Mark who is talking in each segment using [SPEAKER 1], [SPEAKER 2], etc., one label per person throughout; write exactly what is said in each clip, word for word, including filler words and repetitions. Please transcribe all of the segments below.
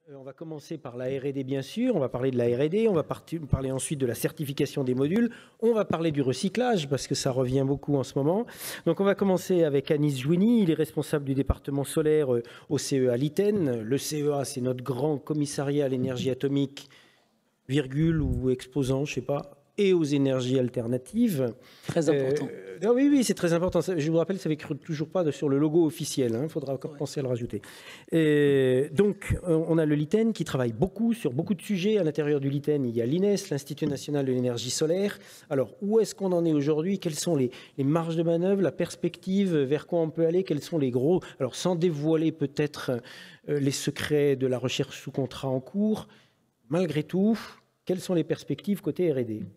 [SPEAKER 1] On va commencer par la R et D, bien sûr. On va parler de la R et D. On va parler ensuite de la certification des modules. On va parler du recyclage parce que ça revient beaucoup en ce moment. Donc, on va commencer avec Anis Jouini. Il est responsable du département solaire au C E A Liten. Le C E A, c'est notre grand commissariat à l'énergie atomique, virgule ou exposant, je ne sais pas, et aux énergies alternatives.
[SPEAKER 2] Très important.
[SPEAKER 1] Euh, non, oui, oui, c'est très important. Je vous rappelle, ça n'avait toujours pas de, sur le logo officiel. Il hein, faudra encore ouais. penser à le rajouter. Et donc, on a le Liten qui travaille beaucoup sur beaucoup de sujets. À l'intérieur du Liten, il y a l'I N E S, l'Institut national de l'énergie solaire. Alors, où est-ce qu'on en est aujourd'hui? Quelles sont les, les marges de manœuvre, la perspective, vers quoi on peut aller? Quels sont les gros... Alors, sans dévoiler peut-être euh, les secrets de la recherche sous contrat en cours, malgré tout, quelles sont les perspectives côté R et D?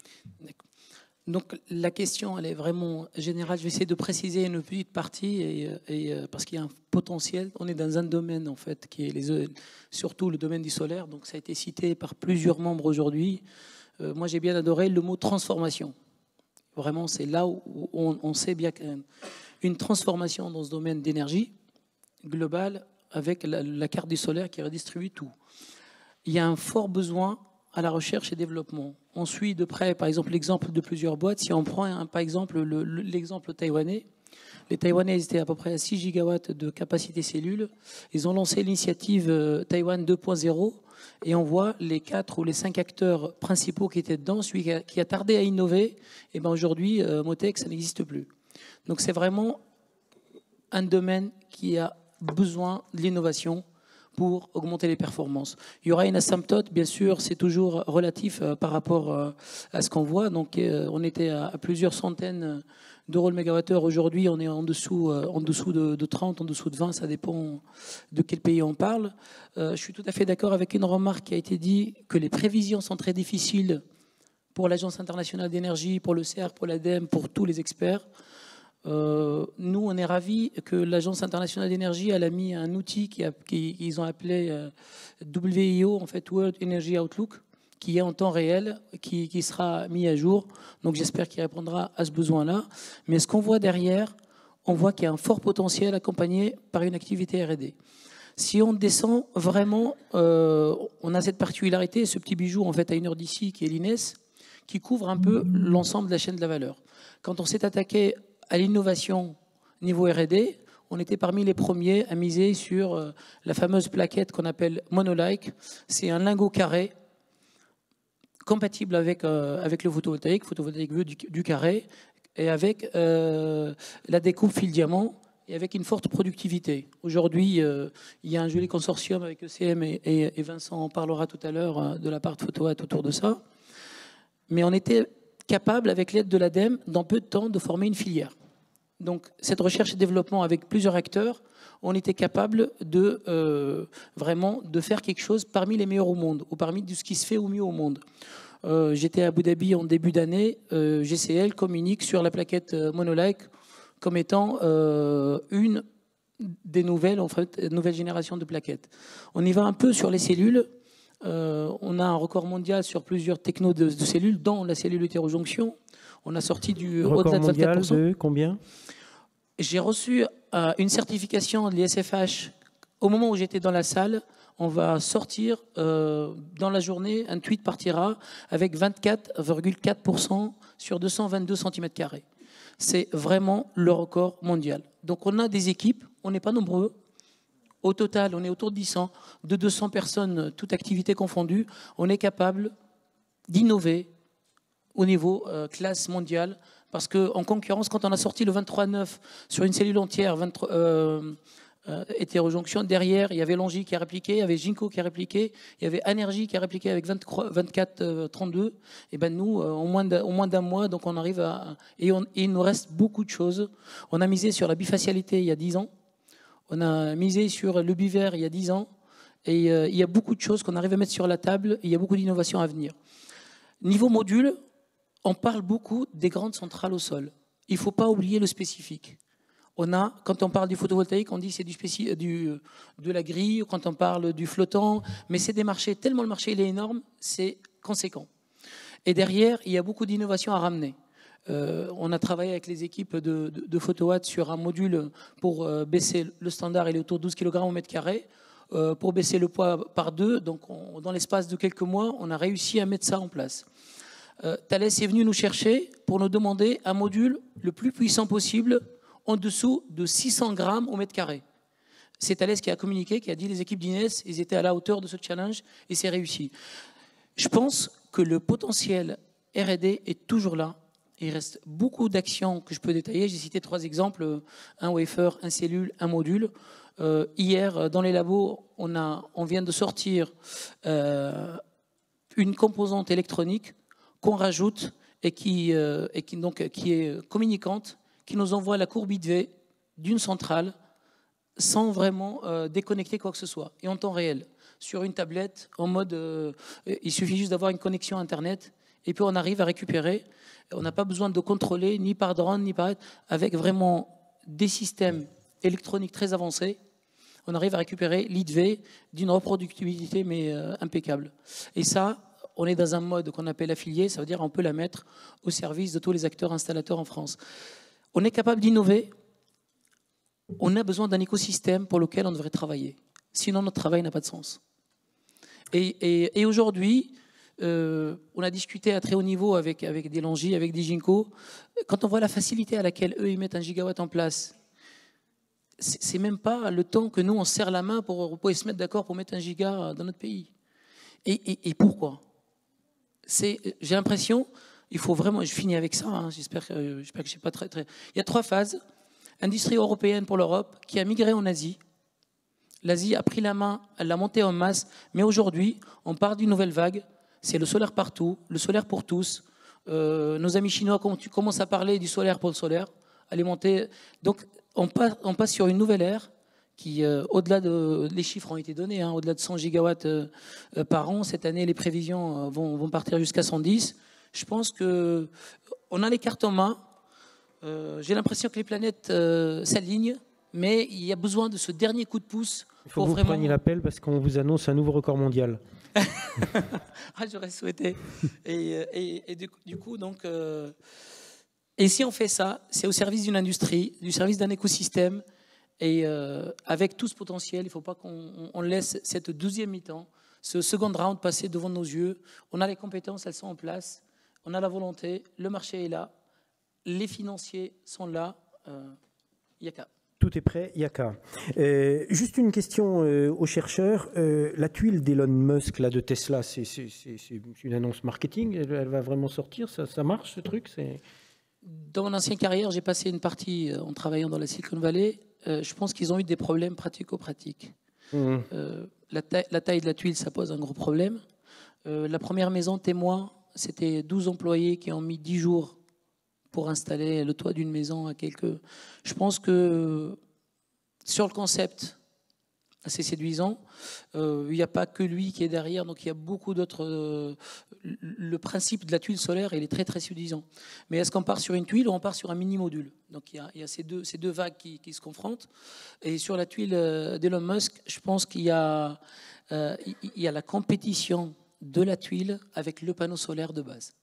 [SPEAKER 2] Donc la question, elle est vraiment générale. Je vais essayer de préciser une petite partie et, et, parce qu'il y a un potentiel. On est dans un domaine en fait qui est les, surtout le domaine du solaire. Donc ça a été cité par plusieurs membres aujourd'hui. Euh, moi, j'ai bien adoré le mot transformation. Vraiment, c'est là où on, on sait bien qu'une transformation dans ce domaine d'énergie globale avec la, la carte du solaire qui redistribue tout. Il y a un fort besoin à la recherche et développement. On suit de près, par exemple, l'exemple de plusieurs boîtes. Si on prend, hein, par exemple, l'exemple le, taïwanais, les Taïwanais étaient à peu près à six gigawatts de capacité cellule. Ils ont lancé l'initiative euh, Taïwan deux point zéro et on voit les quatre ou les cinq acteurs principaux qui étaient dedans. Celui qui a, qui a tardé à innover, et ben aujourd'hui, euh, Motec, ça n'existe plus. Donc c'est vraiment un domaine qui a besoin de l'innovation pour augmenter les performances. Il y aura une asymptote, bien sûr, c'est toujours relatif euh, par rapport euh, à ce qu'on voit. Donc, euh, on était à, à plusieurs centaines d'euros le mégawattheure. Aujourd'hui, on est en dessous, euh, en dessous de, de trente, en dessous de vingt, ça dépend de quel pays on parle. Euh, je suis tout à fait d'accord avec une remarque qui a été dit que les prévisions sont très difficiles pour l'Agence internationale d'énergie, pour le C E R, pour l'A D E M, pour tous les experts. Euh, nous, on est ravis que l'Agence internationale d'énergie elle a mis un outil qu'ils qui, qui ont appelé euh, W I O, en fait World Energy Outlook, qui est en temps réel, qui, qui sera mis à jour. Donc j'espère qu'il répondra à ce besoin-là. Mais ce qu'on voit derrière, on voit qu'il y a un fort potentiel accompagné par une activité R et D. Si on descend vraiment, euh, on a cette particularité, ce petit bijou en fait à une heure d'ici, qui est l'I N E S, qui couvre un peu l'ensemble de la chaîne de la valeur. Quand on s'est attaqué à l'innovation niveau R et D, on était parmi les premiers à miser sur euh, la fameuse plaquette qu'on appelle Monolike. C'est un lingot carré compatible avec, euh, avec le photovoltaïque, photovoltaïque vu du, du carré, et avec euh, la découpe fil diamant et avec une forte productivité. Aujourd'hui, euh, il y a un joli consortium avec E C M et, et, et Vincent en parlera tout à l'heure euh, de la part de Photowatt autour de ça. Mais on était capable, avec l'aide de l'A D E M, dans peu de temps, de former une filière. Donc, cette recherche et développement avec plusieurs acteurs, on était capable de euh, vraiment de faire quelque chose parmi les meilleurs au monde, ou parmi ce qui se fait au mieux au monde. Euh, J'étais à Abu Dhabi en début d'année. Euh, G C L communique sur la plaquette Monolike comme étant euh, une des nouvelles, en fait, nouvelle génération de plaquettes. On y va un peu sur les cellules. Euh, on a un record mondial sur plusieurs technos de, de cellules, dont la cellule hétérojonction. On a sorti du
[SPEAKER 1] au-delà de vingt-quatre pour cent. De combien?
[SPEAKER 2] J'ai reçu euh, une certification de l'I S F H au moment où j'étais dans la salle. On va sortir euh, dans la journée, un tweet partira avec vingt-quatre virgule quatre pour cent sur deux cent vingt-deux centimètres carrés. C'est vraiment le record mondial. Donc on a des équipes, on n'est pas nombreux. Au total, on est autour de dix ans, de deux cents personnes, toute activité confondue. On est capable d'innover au niveau euh, classe mondiale. Parce qu'en concurrence, quand on a sorti le vingt-trois neuf sur une cellule entière, vingt-trois, euh, euh, hétérojonction, derrière, il y avait Longi qui a répliqué, il y avait Jinko qui a répliqué, il y avait Anergy qui a répliqué avec vingt-quatre trente-deux. Et ben nous, euh, au moins d'un mois, donc on arrive à... Et, on, et il nous reste beaucoup de choses. On a misé sur la bifacialité il y a dix ans. On a misé sur le bivert il y a dix ans. Et euh, il y a beaucoup de choses qu'on arrive à mettre sur la table. Et il y a beaucoup d'innovations à venir. Niveau module, on parle beaucoup des grandes centrales au sol. Il ne faut pas oublier le spécifique. On a, quand on parle du photovoltaïque, on dit que c'est du, du de la grille. Quand on parle du flottant, mais c'est des marchés, tellement le marché il est énorme, c'est conséquent. Et derrière, il y a beaucoup d'innovations à ramener. Euh, on a travaillé avec les équipes de, de, de Photowatt sur un module pour euh, baisser le standard, il est autour de douze kilogrammes au mètre carré. euh, pour baisser le poids par deux. Donc, on, dans l'espace de quelques mois, on a réussi à mettre ça en place. Euh, Thales est venu nous chercher pour nous demander un module le plus puissant possible en dessous de six cents grammes au mètre carré. C'est Thales qui a communiqué, qui a dit les équipes d'I N E S, ils étaient à la hauteur de ce challenge et c'est réussi. Je pense que le potentiel R et D est toujours là. Il reste beaucoup d'actions que je peux détailler. J'ai cité trois exemples, un wafer, un cellule, un module. Euh, hier, dans les labos, on, a, on vient de sortir euh, une composante électronique qu'on rajoute et qui, euh, et qui, donc, qui est communicante, qui nous envoie la courbe I D V d'une centrale sans vraiment euh, déconnecter quoi que ce soit, et en temps réel, sur une tablette, en mode, euh, il suffit juste d'avoir une connexion Internet, et puis on arrive à récupérer. On n'a pas besoin de contrôler, ni par drone, ni par... Avec vraiment des systèmes électroniques très avancés, on arrive à récupérer l'I D V d'une reproductibilité mais euh, impeccable. Et ça, on est dans un mode qu'on appelle affilié, ça veut dire qu'on peut la mettre au service de tous les acteurs installateurs en France. On est capable d'innover. On a besoin d'un écosystème pour lequel on devrait travailler. Sinon, notre travail n'a pas de sens. Et, et, et aujourd'hui, euh, on a discuté à très haut niveau avec, avec des Longi, avec des Ginko. Quand on voit la facilité à laquelle eux, ils mettent un gigawatt en place, c'est même pas le temps que nous, on serre la main pour, pour se mettre d'accord pour mettre un giga dans notre pays. Et, et, et pourquoi? J'ai l'impression, il faut vraiment, je finis avec ça, hein, j'espère que, j'espère que je ne suis pas très, très... Il y a trois phases. Industrie européenne pour l'Europe, qui a migré en Asie. L'Asie a pris la main, elle l'a montée en masse, mais aujourd'hui, on part d'une nouvelle vague. C'est le solaire partout, le solaire pour tous. Euh, nos amis chinois commencent à parler du solaire pour le solaire, alimenter. Donc, on passe, on passe sur une nouvelle ère qui, euh, au-delà de... Les chiffres ont été donnés, hein, au-delà de cent gigawatts euh, euh, par an. Cette année, les prévisions euh, vont, vont partir jusqu'à cent dix. Je pense qu'on a les cartes en main. Euh, J'ai l'impression que les planètes euh, s'alignent, mais il y a besoin de ce dernier coup de pouce.
[SPEAKER 1] Il faut que vous
[SPEAKER 2] vraiment...
[SPEAKER 1] preniez l'appel parce qu'on vous annonce un nouveau record mondial.
[SPEAKER 2] Ah, j'aurais souhaité. Et, et, et du, du coup, donc, euh, et si on fait ça, c'est au service d'une industrie, du service d'un écosystème, et euh, avec tout ce potentiel, il ne faut pas qu'on on laisse cette douzième mi-temps, ce second round passer devant nos yeux. On a les compétences, elles sont en place, on a la volonté, le marché est là. Les financiers sont là, euh, il n'y a qu'à.
[SPEAKER 1] Tout est prêt, il n'y a qu'à. Euh, juste une question euh, aux chercheurs. Euh, la tuile d'Elon Musk là, de Tesla, c'est une annonce marketing, elle, elle va vraiment sortir, ça, ça marche ce truc?
[SPEAKER 2] Dans mon ancienne carrière, j'ai passé une partie euh, en travaillant dans la Silicon Valley. Euh, je pense qu'ils ont eu des problèmes pratico-pratiques. Mmh. Euh, la, taille, la taille de la tuile, ça pose un gros problème. Euh, la première maison témoin, c'était douze employés qui ont mis dix jours pour installer le toit d'une maison à quelques... Je pense que sur le concept assez séduisant, euh, il n'y a pas que lui qui est derrière, donc il y a beaucoup d'autres... Euh, le principe de la tuile solaire, il est très très séduisant. Mais est-ce qu'on part sur une tuile ou on part sur un mini-module? Donc il y a, il y a ces, deux, ces deux vagues qui, qui se confrontent. Et sur la tuile d'Elon Musk, je pense qu'il y a, euh, il y a la compétition de la tuile avec le panneau solaire de base.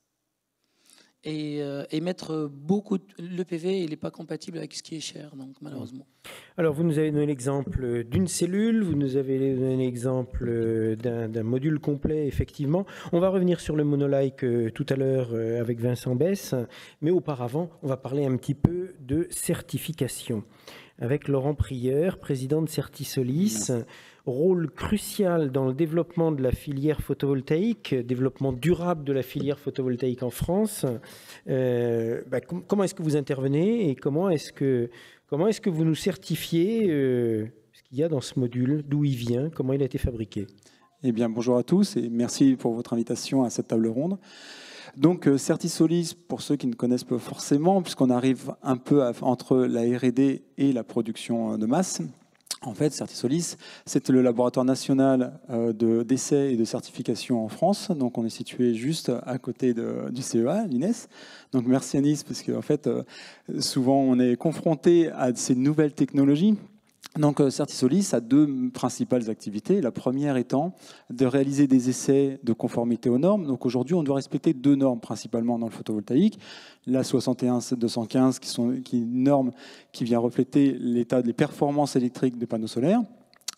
[SPEAKER 2] Et, euh, et mettre beaucoup de, le P V, il n'est pas compatible avec ce qui est cher, donc malheureusement.
[SPEAKER 1] Alors vous nous avez donné l'exemple d'une cellule, vous nous avez donné l'exemple d'un module complet, effectivement. On va revenir sur le monolike euh, tout à l'heure euh, avec Vincent Besse, mais auparavant, on va parler un petit peu de certification avec Laurent Prieur, président de Certisolis. Rôle crucial dans le développement de la filière photovoltaïque, développement durable de la filière photovoltaïque en France. Euh, bah, com comment est-ce que vous intervenez et comment est-ce que, comment est-ce que vous nous certifiez euh, ce qu'il y a dans ce module, d'où il vient, comment il a été fabriqué?
[SPEAKER 3] Eh bien, bonjour à tous et merci pour votre invitation à cette table ronde. Donc, euh, Certisolis, pour ceux qui ne connaissent pas forcément, puisqu'on arrive un peu à, entre la R et D et la production de masse. En fait, Certisolis, c'est le laboratoire national d'essais et de certification en France. Donc, on est situé juste à côté de, du C E A, l'I N E S. Donc, merci Anis, parce qu'en fait, souvent, on est confronté à ces nouvelles technologies. Donc, Certisolis a deux principales activités. La première étant de réaliser des essais de conformité aux normes. Donc, aujourd'hui, on doit respecter deux normes principalement dans le photovoltaïque. La soixante et un deux cent quinze, qui, sont, qui est une norme qui vient refléter l'état des performances électriques des panneaux solaires.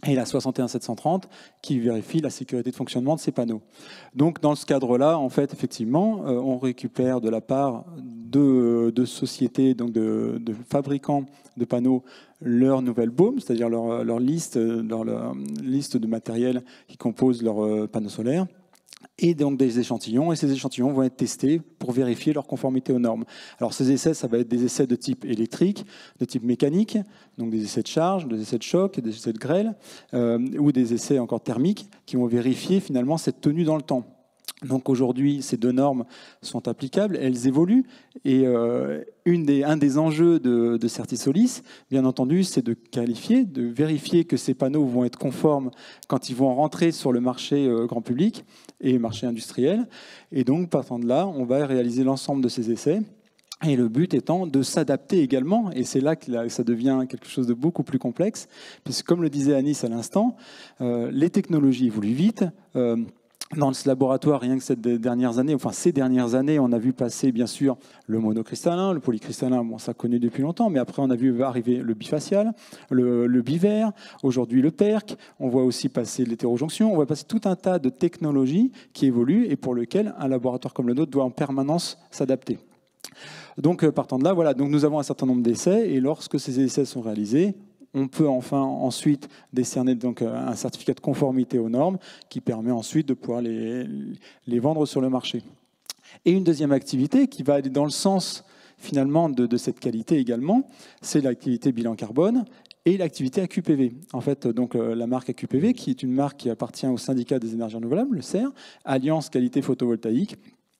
[SPEAKER 3] et la soixante et un sept cent trente qui vérifie la sécurité de fonctionnement de ces panneaux. Donc dans ce cadre-là, en fait, effectivement, euh, on récupère de la part de, de sociétés, donc de, de fabricants de panneaux, leur nouvelle baume, c'est-à-dire leur, leur, liste, leur, leur liste de matériel qui compose leurs euh, panneaux solaires, et donc des échantillons, et ces échantillons vont être testés pour vérifier leur conformité aux normes. Alors ces essais, ça va être des essais de type électrique, de type mécanique, donc des essais de charge, des essais de choc, des essais de grêle, euh, ou des essais encore thermiques qui vont vérifier finalement cette tenue dans le temps. Donc aujourd'hui, ces deux normes sont applicables, elles évoluent, et euh, une des, un des enjeux de, de Certisolis, bien entendu, c'est de qualifier, de vérifier que ces panneaux vont être conformes quand ils vont rentrer sur le marché euh, grand public et marché industriel. Et donc, partant de là, on va réaliser l'ensemble de ces essais. Et le but étant de s'adapter également, et c'est là que ça devient quelque chose de beaucoup plus complexe, puisque comme le disait Anis à l'instant, euh, les technologies évoluent vite. Euh, Dans ce laboratoire, rien que ces dernières années, enfin ces dernières années, on a vu passer bien sûr le monocristallin, le polycristallin, bon ça connu depuis longtemps, mais après on a vu arriver le bifacial, le, le bivert, aujourd'hui le PERC, on voit aussi passer l'hétérojonction, on voit passer tout un tas de technologies qui évoluent et pour lesquelles un laboratoire comme le nôtre doit en permanence s'adapter. Donc partant de là, voilà, donc nous avons un certain nombre d'essais et lorsque ces essais sont réalisés, on peut enfin ensuite décerner donc un certificat de conformité aux normes qui permet ensuite de pouvoir les, les vendre sur le marché. Et une deuxième activité qui va aller dans le sens finalement de, de cette qualité également, c'est l'activité bilan carbone et l'activité A Q P V. En fait, donc la marque A Q P V, qui est une marque qui appartient au syndicat des énergies renouvelables, le C E R, Alliance Qualité Photovoltaïque,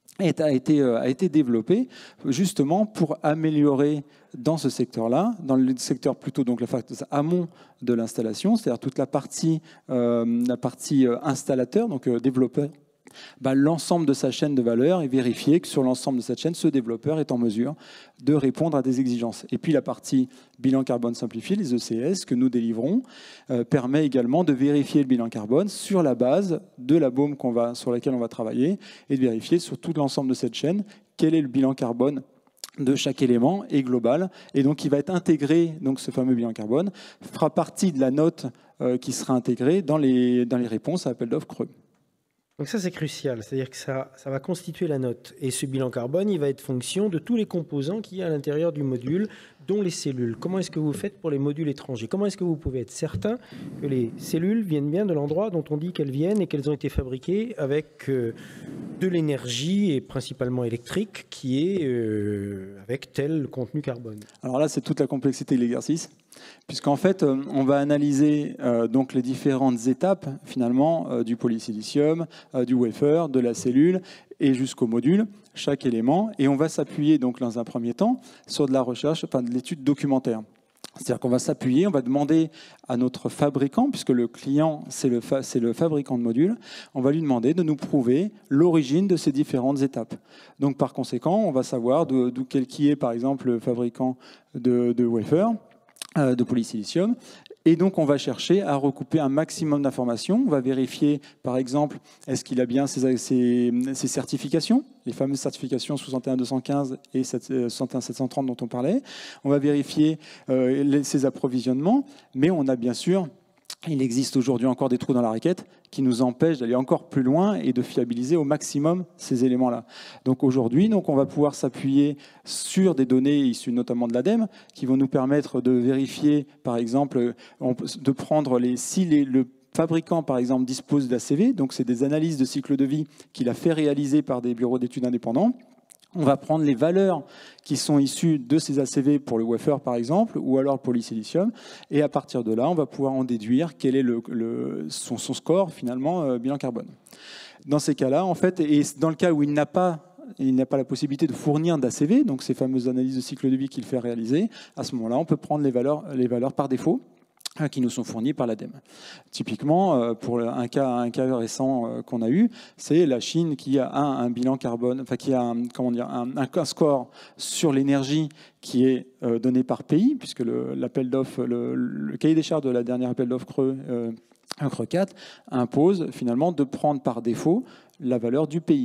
[SPEAKER 3] a été, a été développé justement pour améliorer dans ce secteur-là, dans le secteur plutôt donc la phase amont de l'installation, c'est-à-dire toute la partie, euh, la partie installateur, donc euh, développeur, bah, l'ensemble de sa chaîne de valeur et vérifier que sur l'ensemble de cette chaîne, ce développeur est en mesure de répondre à des exigences. Et puis la partie bilan carbone simplifié, les E C S, que nous délivrons, euh, permet également de vérifier le bilan carbone sur la base de la baume qu'on va, sur laquelle on va travailler et de vérifier sur tout l'ensemble de cette chaîne quel est le bilan carbone de chaque élément est global. Et donc, il va être intégré, donc ce fameux bilan carbone, fera partie de la note euh, qui sera intégrée dans les, dans les réponses à appel d'offres creux.
[SPEAKER 1] Donc ça, c'est crucial, c'est-à-dire que ça, ça va constituer la note. Et ce bilan carbone, il va être fonction de tous les composants qu'il y a à l'intérieur du module, dont les cellules. Comment est-ce que vous faites pour les modules étrangers? Comment est-ce que vous pouvez être certain que les cellules viennent bien de l'endroit dont on dit qu'elles viennent et qu'elles ont été fabriquées avec euh, de l'énergie, et principalement électrique, qui est euh, avec tel contenu carbone?
[SPEAKER 3] Alors là, c'est toute la complexité de l'exercice, puisqu'en fait, on va analyser euh, donc les différentes étapes, finalement, euh, du polysilicium, euh, du wafer, de la cellule, et jusqu'au module, chaque élément, et on va s'appuyer donc dans un premier temps sur de la recherche, enfin de l'étude documentaire. C'est-à-dire qu'on va s'appuyer, on va demander à notre fabricant, puisque le client c'est le, fa c'est le fabricant de modules, on va lui demander de nous prouver l'origine de ces différentes étapes. Donc par conséquent, on va savoir d'où quel qui est par exemple le fabricant de, de wafer, euh, de polysilicium. Et donc, on va chercher à recouper un maximum d'informations. On va vérifier, par exemple, est-ce qu'il a bien ses, ses, ses certifications, les fameuses certifications soixante et un deux cent quinze et soixante et un sept cent trente dont on parlait. On va vérifier euh, les, ses approvisionnements, mais on a bien sûr, il existe aujourd'hui encore des trous dans la raquette qui nous empêchent d'aller encore plus loin et de fiabiliser au maximum ces éléments-là. Donc aujourd'hui, donc on va pouvoir s'appuyer sur des données issues notamment de l'ADEME qui vont nous permettre de vérifier, par exemple, de prendre les, si les, le fabricant, par exemple, dispose d'A C V, donc c'est des analyses de cycle de vie qu'il a fait réaliser par des bureaux d'études indépendants. On va prendre les valeurs qui sont issues de ces A C V pour le wafer, par exemple, ou alors le polysilicium, et à partir de là, on va pouvoir en déduire quel est le, le, son, son score, finalement, euh, bilan carbone. Dans ces cas-là, en fait, et dans le cas où il n'a pas, il n'a pas la possibilité de fournir d'A C V, donc ces fameuses analyses de cycle de vie qu'il fait réaliser, à ce moment-là, on peut prendre les valeurs, les valeurs par défaut, qui nous sont fournis par l'ADEME. Typiquement, pour un cas, un cas récent qu'on a eu, c'est la Chine qui a un, un bilan carbone, enfin qui a un, comment dire, un, un score sur l'énergie qui est euh, donné par pays, puisque l'appel d'offres, le, le cahier des charges de la dernière appel d'offres creux, euh, creux quatre impose finalement de prendre par défaut la valeur du pays.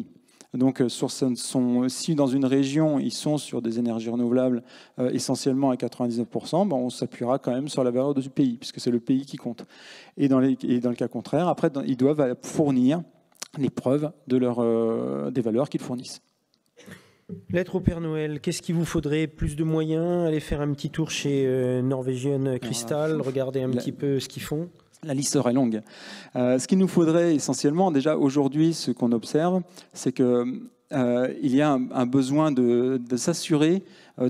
[SPEAKER 3] Donc, sur, sont, si dans une région, ils sont sur des énergies renouvelables euh, essentiellement à quatre-vingt-dix-neuf pour cent, ben, on s'appuiera quand même sur la valeur du pays, puisque c'est le pays qui compte. Et dans, les, et dans le cas contraire, après, dans, ils doivent fournir les preuves de leur, euh, des valeurs qu'ils fournissent.
[SPEAKER 1] Lettre au Père Noël, qu'est-ce qu'il vous faudrait? Plus de moyens? Aller faire un petit tour chez euh, Norwegian Crystal, voilà. Regarder un la, petit peu ce qu'ils font?
[SPEAKER 3] La liste serait longue. Euh, ce qu'il nous faudrait essentiellement, déjà aujourd'hui, ce qu'on observe, c'est qu'il euh, y a un, un besoin de, de s'assurer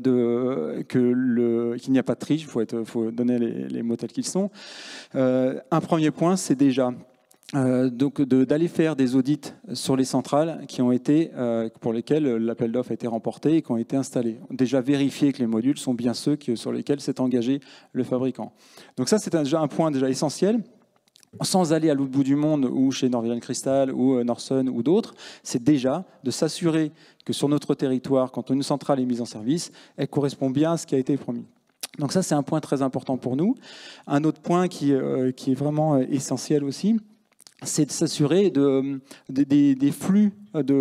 [SPEAKER 3] de, que le, qu'il n'y a pas de triche, il faut, être, faut donner les, les mots tels qu'ils sont. Euh, un premier point, c'est déjà... Euh, donc de, d'aller faire des audits sur les centrales qui ont été, euh, pour lesquelles l'appel d'offres a été remporté et qui ont été installés. Déjà vérifier que les modules sont bien ceux qui, sur lesquels s'est engagé le fabricant. Donc ça, c'est déjà un point déjà essentiel. Sans aller à l'autre bout du monde ou chez Norwegian Crystal ou Norsun ou d'autres, c'est déjà de s'assurer que sur notre territoire, quand une centrale est mise en service, elle correspond bien à ce qui a été promis. Donc ça, c'est un point très important pour nous. Un autre point qui, euh, qui est vraiment essentiel aussi, c'est de s'assurer de, de, de, des flux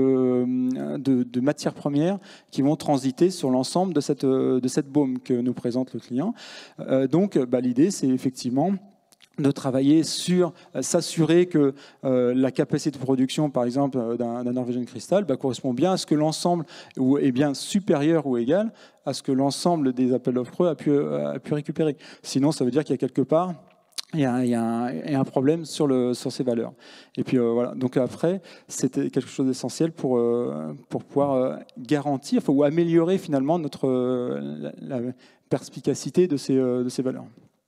[SPEAKER 3] de, de, de matières premières qui vont transiter sur l'ensemble de cette, de cette baume que nous présente le client. Euh, donc, bah, l'idée, c'est effectivement de travailler sur, euh, s'assurer que euh, la capacité de production, par exemple, d'un, d'un Norwegian Crystal, bah, correspond bien à ce que l'ensemble est bien supérieur ou égal à ce que l'ensemble des appels d'offres a pu, a pu récupérer. Sinon, ça veut dire qu'il y a quelque part... Il y, a, il, y a un, il y a un problème sur, le, sur ces valeurs. Et puis euh, voilà. Donc après, c'était quelque chose d'essentiel pour, euh, pour pouvoir euh, garantir enfin, ou améliorer finalement notre, euh, la, la perspicacité de ces, euh, de ces valeurs.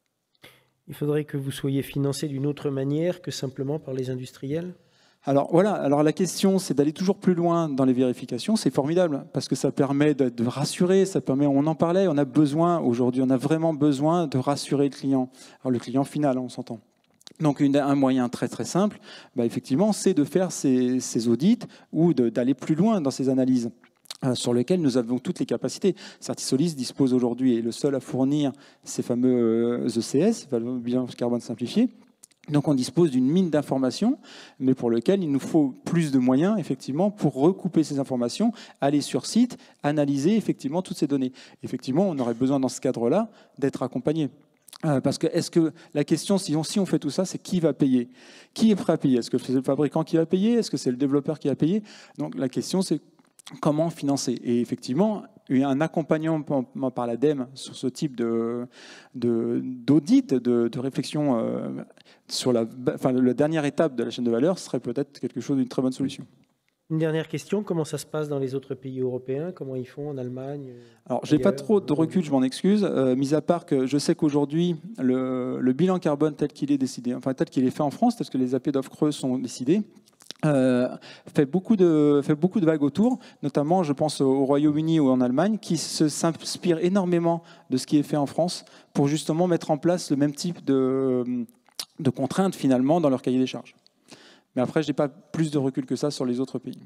[SPEAKER 1] Il faudrait que vous soyez financé d'une autre manière que simplement par les industriels ?
[SPEAKER 3] Alors voilà, alors la question c'est d'aller toujours plus loin dans les vérifications, c'est formidable parce que ça permet de, de rassurer, ça permet, on en parlait, on a besoin aujourd'hui, on a vraiment besoin de rassurer le client, alors le client final on s'entend. Donc une, un moyen très très simple, bah, effectivement, c'est de faire ces, ces audits ou de, d'aller plus loin dans ces analyses euh, sur lesquelles nous avons toutes les capacités. Certisolis dispose aujourd'hui, et est le seul à fournir ces fameux E C S, bilan carbone simplifié. Donc on dispose d'une mine d'informations, mais pour lequel il nous faut plus de moyens, effectivement, pour recouper ces informations, aller sur site, analyser effectivement toutes ces données. Effectivement, on aurait besoin dans ce cadre-là d'être accompagné. Euh, parce que est-ce que la question, si on, si on fait tout ça, c'est qui va payer? Qui est prêt à payer? Est-ce que c'est le fabricant qui va payer? Est-ce que c'est le développeur qui va payer? Donc la question, c'est comment financer? Et effectivement, un accompagnement par l'ADEME sur ce type de, de, d'audit, de, de réflexion euh, sur la, enfin, la dernière étape de la chaîne de valeur serait peut-être quelque chose d'une très bonne solution.
[SPEAKER 1] Une dernière question, comment ça se passe dans les autres pays européens? Comment ils font en Allemagne?
[SPEAKER 3] Alors, je n'ai pas trop de recul, je m'en excuse, euh, mis à part que je sais qu'aujourd'hui, le, le bilan carbone tel qu'il est décidé, enfin tel qu'il est fait en France, parce que les appels d'offres creux sont décidés, Euh, fait beaucoup de fait beaucoup de vagues autour, notamment je pense au Royaume-Uni ou en Allemagne, qui se s'inspirent énormément de ce qui est fait en France pour justement mettre en place le même type de, de contraintes finalement dans leur cahier des charges. Mais après, je n'ai pas plus de recul que ça sur les autres pays.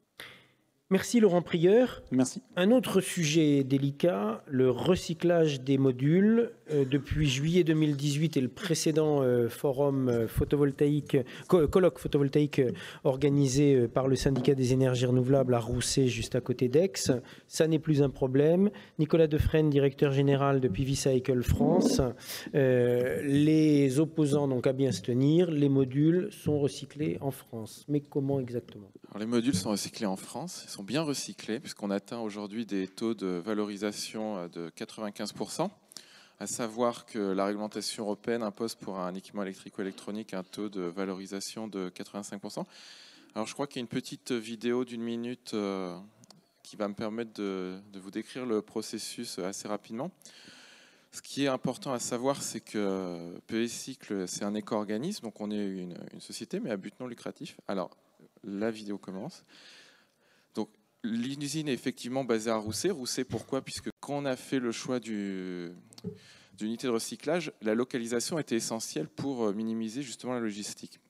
[SPEAKER 1] Merci Laurent Prieur.
[SPEAKER 3] Merci.
[SPEAKER 1] Un autre sujet délicat, le recyclage des modules. Euh, depuis juillet deux mille dix-huit et le précédent euh, forum euh, photovoltaïque, co- colloque photovoltaïque euh, organisé euh, par le syndicat des énergies renouvelables à Rousset, juste à côté d'Aix, ça n'est plus un problème. Nicolas Defresne, directeur général de P V Cycle France. Euh, les opposants n'ont qu'à bien se tenir. Les modules sont recyclés en France. Mais comment exactement ?
[SPEAKER 4] Alors, les modules sont recyclés en France. Ils sont bien recyclés puisqu'on atteint aujourd'hui des taux de valorisation de quatre-vingt-quinze pour cent. À savoir que la réglementation européenne impose pour un équipement électrique ou électronique un taux de valorisation de quatre-vingt-cinq pour cent. Alors je crois qu'il y a une petite vidéo d'une minute euh, qui va me permettre de, de vous décrire le processus assez rapidement. Ce qui est important à savoir, c'est que P V Cycle, c'est un éco-organisme, donc on est une, une société, mais à but non lucratif. Alors, la vidéo commence. Donc, l'usine est effectivement basée à Rousset. Rousset, pourquoi? Puisque quand on a fait le choix du, d'une unité de recyclage, la localisation était essentielle pour minimiser justement la logistique.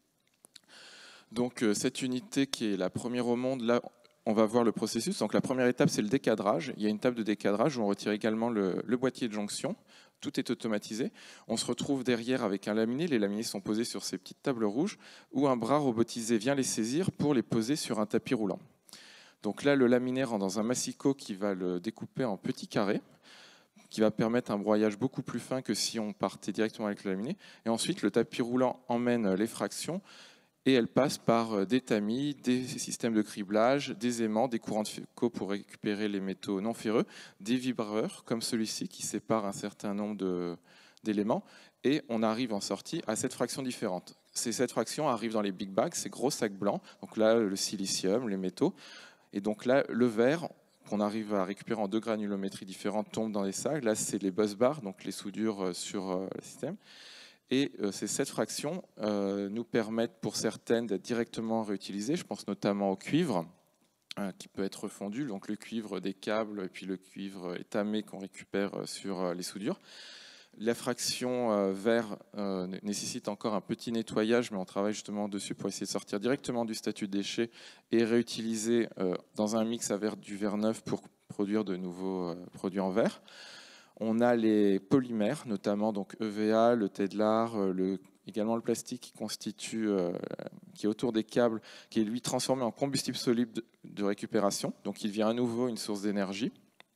[SPEAKER 4] Donc, cette unité qui est la première au monde, là, on va voir le processus. Donc, la première étape, c'est le décadrage. Il y a une table de décadrage où on retire également le, le boîtier de jonction. Tout est automatisé. On se retrouve derrière avec un laminé. Les laminés sont posés sur ces petites tables rouges où un bras robotisé vient les saisir pour les poser sur un tapis roulant. Donc là, le laminé rentre dans un massicot qui va le découper en petits carrés, qui va permettre un broyage beaucoup plus fin que si on partait directement avec le laminé. Et ensuite, le tapis roulant emmène les fractions et elle passe par des tamis, des systèmes de criblage, des aimants, des courants de Foucault pour récupérer les métaux non ferreux, des vibreurs comme celui-ci qui sépare un certain nombre d'éléments. Et on arrive en sortie à sept fractions différentes. Ces sept fractions arrivent dans les big bags, ces gros sacs blancs. Donc là, le silicium, les métaux. Et donc là, le verre, qu'on arrive à récupérer en deux granulométries différentes, tombe dans les sacs. Là, c'est les bus bars, donc les soudures sur le système. Et euh, ces sept fractions euh, nous permettent pour certaines d'être directement réutilisées. Je pense notamment au cuivre, euh, qui peut être fondu, donc le cuivre des câbles et puis le cuivre étamé qu'on récupère sur euh, les soudures. La fraction euh, verre euh, nécessite encore un petit nettoyage, mais on travaille justement dessus pour essayer de sortir directement du statut de déchet et réutiliser euh, dans un mix à verre du verre neuf pour produire de nouveaux euh, produits en verre. On a les polymères, notamment donc E V A, le Tedlar, le, également le plastique qui constitue, euh, qui est autour des câbles, qui est lui transformé en combustible solide de, de récupération. Donc il devient à nouveau une source d'énergie.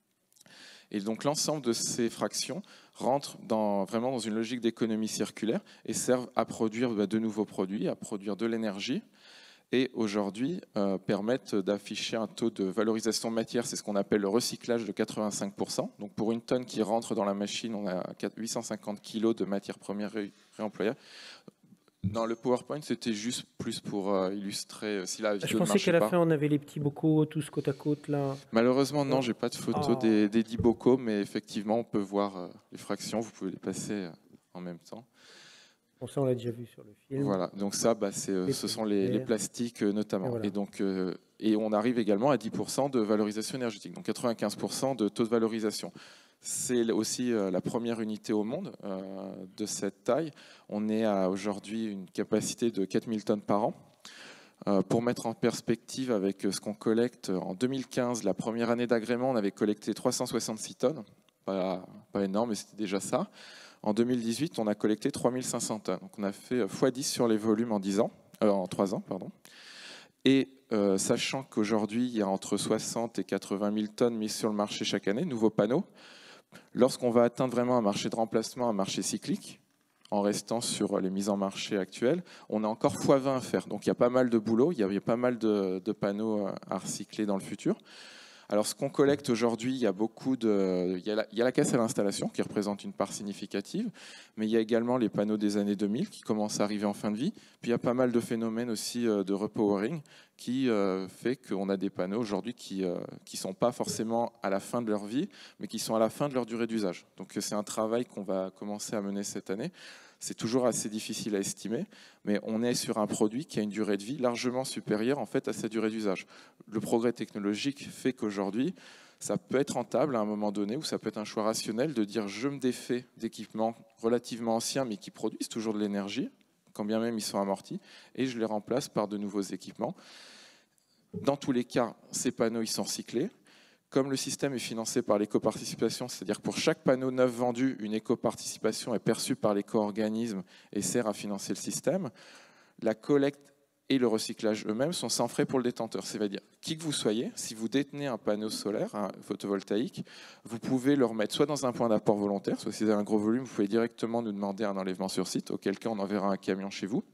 [SPEAKER 4] Et donc l'ensemble de ces fractions rentrent dans, vraiment dans une logique d'économie circulaire et servent à produire bah, de nouveaux produits, à produire de l'énergie. Et aujourd'hui euh, permettent d'afficher un taux de valorisation de matière, c'est ce qu'on appelle le recyclage de quatre-vingt-cinq pour cent. Donc pour une tonne qui rentre dans la machine, on a huit cent cinquante kilos de matière première ré réemployable. Dans le PowerPoint, c'était juste plus pour euh, illustrer euh, si la vidéo
[SPEAKER 1] Je pensais qu'à la fin, on avait les petits bocaux tous côte à côte là.
[SPEAKER 4] Malheureusement, non, j'ai pas de photo
[SPEAKER 1] oh.
[SPEAKER 4] des, des dix bocaux, mais effectivement, on peut voir euh, les fractions. Vous pouvez les passer euh, en même temps.
[SPEAKER 1] Bon, ça, on l'a déjà vu sur le film.
[SPEAKER 4] Voilà, donc ça, bah, euh, ce sont les, les plastiques euh, notamment. Et, voilà. et, donc, euh, et on arrive également à dix pour cent de valorisation énergétique, donc quatre-vingt-quinze pour cent de taux de valorisation. C'est aussi euh, la première unité au monde euh, de cette taille. On est à aujourd'hui une capacité de quatre mille tonnes par an. Euh, pour mettre en perspective avec ce qu'on collecte, en deux mille quinze, la première année d'agrément, on avait collecté trois cent soixante-six tonnes. Pas, pas énorme, mais c'était déjà ça. En deux mille dix-huit, on a collecté trois mille cinq cents tonnes. Donc on a fait fois dix sur les volumes en, dix ans, euh, en trois ans. Pardon. Et euh, sachant qu'aujourd'hui, il y a entre soixante et quatre-vingt mille tonnes mises sur le marché chaque année, nouveaux panneaux, lorsqu'on va atteindre vraiment un marché de remplacement, un marché cyclique, en restant sur les mises en marché actuelles, on a encore fois vingt à faire. Donc il y a pas mal de boulot, il y a pas mal de, de panneaux à recycler dans le futur. Alors ce qu'on collecte aujourd'hui, il y a beaucoup de, il y a la, il y a la caisse à l'installation qui représente une part significative, mais il y a également les panneaux des années deux mille qui commencent à arriver en fin de vie. Puis il y a pas mal de phénomènes aussi de repowering qui euh, fait qu'on a des panneaux aujourd'hui qui euh, qui sont pas forcément à la fin de leur vie, mais qui sont à la fin de leur durée d'usage. Donc c'est un travail qu'on va commencer à mener cette année. C'est toujours assez difficile à estimer, mais on est sur un produit qui a une durée de vie largement supérieure en fait à sa durée d'usage. Le progrès technologique fait qu'aujourd'hui, ça peut être rentable à un moment donné, ou ça peut être un choix rationnel de dire je me défais d'équipements relativement anciens, mais qui produisent toujours de l'énergie, quand bien même ils sont amortis, et je les remplace par de nouveaux équipements. Dans tous les cas, ces panneaux ils sont recyclés. Comme le système est financé par l'éco-participation, c'est-à-dire que pour chaque panneau neuf vendu, une éco-participation est perçue par l'éco-organisme et sert à financer le système, la collecte et le recyclage eux-mêmes sont sans frais pour le détenteur. C'est-à-dire, qui que vous soyez, si vous détenez un panneau solaire, un photovoltaïque, vous pouvez le remettre soit dans un point d'apport volontaire, soit si vous avez un gros volume, vous pouvez directement nous demander un enlèvement sur site, auquel cas on enverra un camion chez vous.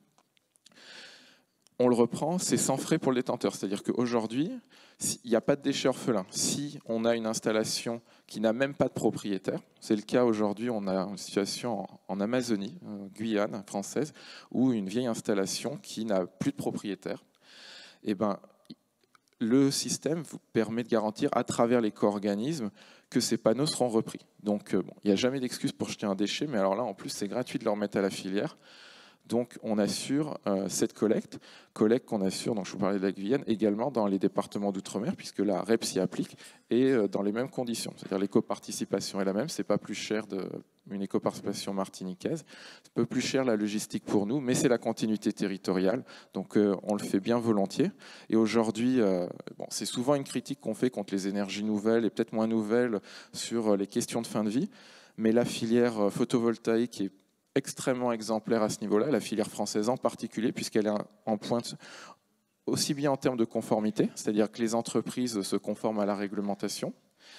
[SPEAKER 4] On le reprend, c'est sans frais pour le détenteur. C'est-à-dire qu'aujourd'hui, il n'y a pas de déchets orphelins. Si on a une installation qui n'a même pas de propriétaire, c'est le cas aujourd'hui, on a une situation en Amazonie, en Guyane française, où une vieille installation qui n'a plus de propriétaire, eh ben, le système vous permet de garantir à travers l'éco-organisme que ces panneaux seront repris. Donc bon, il n'y a jamais d'excuse pour jeter un déchet, mais alors là, en plus, c'est gratuit de le remettre à la filière. Donc, on assure euh, cette collecte, collecte qu'on assure, donc je vous parlais de la Guyane, également dans les départements d'outre-mer, puisque la R E P s'y applique, et euh, dans les mêmes conditions. C'est-à-dire l'éco-participation est la même, c'est pas plus cher d'une éco-participation martiniquaise, c'est un peu plus cher la logistique pour nous, mais c'est la continuité territoriale, donc euh, on le fait bien volontiers. Et aujourd'hui, euh, bon, c'est souvent une critique qu'on fait contre les énergies nouvelles, et peut-être moins nouvelles sur les questions de fin de vie, mais la filière photovoltaïque est extrêmement exemplaire à ce niveau-là, la filière française en particulier, puisqu'elle est en pointe aussi bien en termes de conformité, c'est-à-dire que les entreprises se conforment à la réglementation,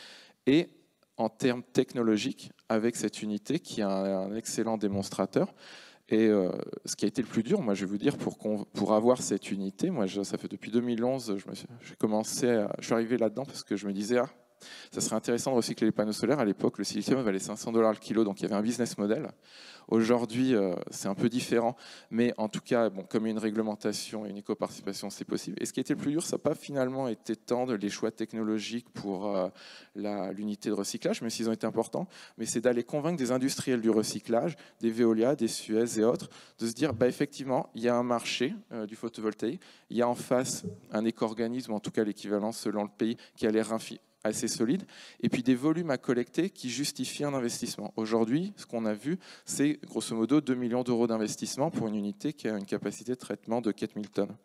[SPEAKER 4] et en termes technologiques, avec cette unité qui est un, un excellent démonstrateur. Et euh, ce qui a été le plus dur, moi je vais vous dire, pour, pour avoir cette unité, moi je, ça fait depuis deux mille onze, je, me suis, j'ai commencé à, je suis arrivé là-dedans parce que je me disais, ah, ça serait intéressant de recycler les panneaux solaires. À l'époque, le silicium valait cinq cents dollars le kilo, donc il y avait un business model. Aujourd'hui, euh, c'est un peu différent, mais en tout cas, bon, comme il y a une réglementation et une éco-participation, c'est possible. Et ce qui a été le plus dur, ça n'a pas finalement été tant de les choix technologiques pour euh, la, l'unité de recyclage, même s'ils ont été importants, mais c'est d'aller convaincre des industriels du recyclage, des Veolia, des Suez et autres, de se dire, bah, effectivement, il y a un marché euh, du photovoltaïque, il y a en face un éco-organisme, en tout cas l'équivalent selon le pays, qui a l'air infi- assez solide, et puis des volumes à collecter qui justifient un investissement. Aujourd'hui, ce qu'on a vu, c'est grosso modo deux millions d'euros d'investissement pour une unité qui a une capacité de traitement de quatre mille tonnes.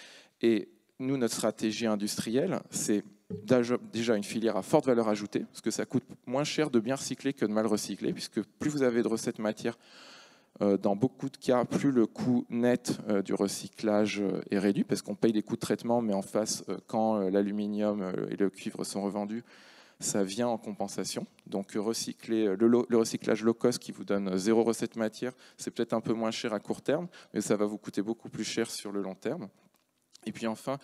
[SPEAKER 4] Et nous, notre stratégie industrielle, c'est déjà une filière à forte valeur ajoutée, parce que ça coûte moins cher de bien recycler que de mal recycler, puisque plus vous avez de recettes matières, dans beaucoup de cas, plus le coût net du recyclage est réduit, parce qu'on paye des coûts de traitement, mais en face, quand l'aluminium et le cuivre sont revendus, ça vient en compensation. Donc recycler, le, le recyclage low cost qui vous donne zéro recette matière, c'est peut-être un peu moins cher à court terme, mais ça va vous coûter beaucoup plus cher sur le long terme. Et puis enfin,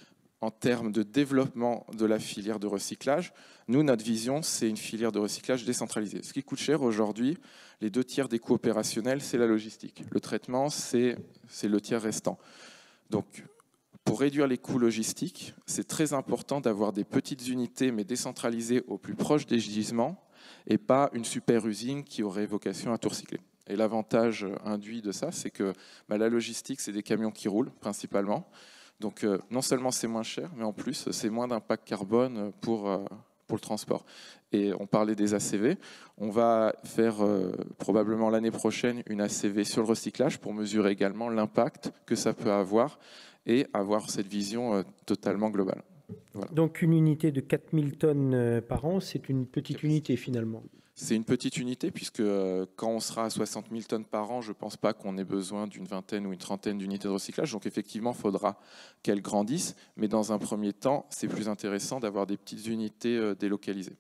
[SPEAKER 4] en termes de développement de la filière de recyclage, nous, notre vision, c'est une filière de recyclage décentralisée. Ce qui coûte cher aujourd'hui, les deux tiers des coûts opérationnels, c'est la logistique. Le traitement, c'est, c'est le tiers restant. Donc, pour réduire les coûts logistiques, c'est très important d'avoir des petites unités, mais décentralisées au plus proche des gisements, et pas une super usine qui aurait vocation à tout recycler. Et l'avantage induit de ça, c'est que bah, la logistique, c'est des camions qui roulent, principalement. Donc euh, non seulement c'est moins cher, mais en plus c'est moins d'impact carbone pour, euh, pour le transport. Et on parlait des A C V, on va faire euh, probablement l'année prochaine une A C V sur le recyclage pour mesurer également l'impact que ça peut avoir et avoir cette vision euh, totalement globale. Voilà.
[SPEAKER 1] Donc une unité de quatre mille tonnes par an, c'est une petite unité finalement.
[SPEAKER 4] C'est une petite unité, puisque euh, quand on sera à soixante mille tonnes par an, je ne pense pas qu'on ait besoin d'une vingtaine ou une trentaine d'unités de recyclage. Donc effectivement, il faudra qu'elles grandissent. Mais dans un premier temps, c'est plus intéressant d'avoir des petites unités euh, délocalisées.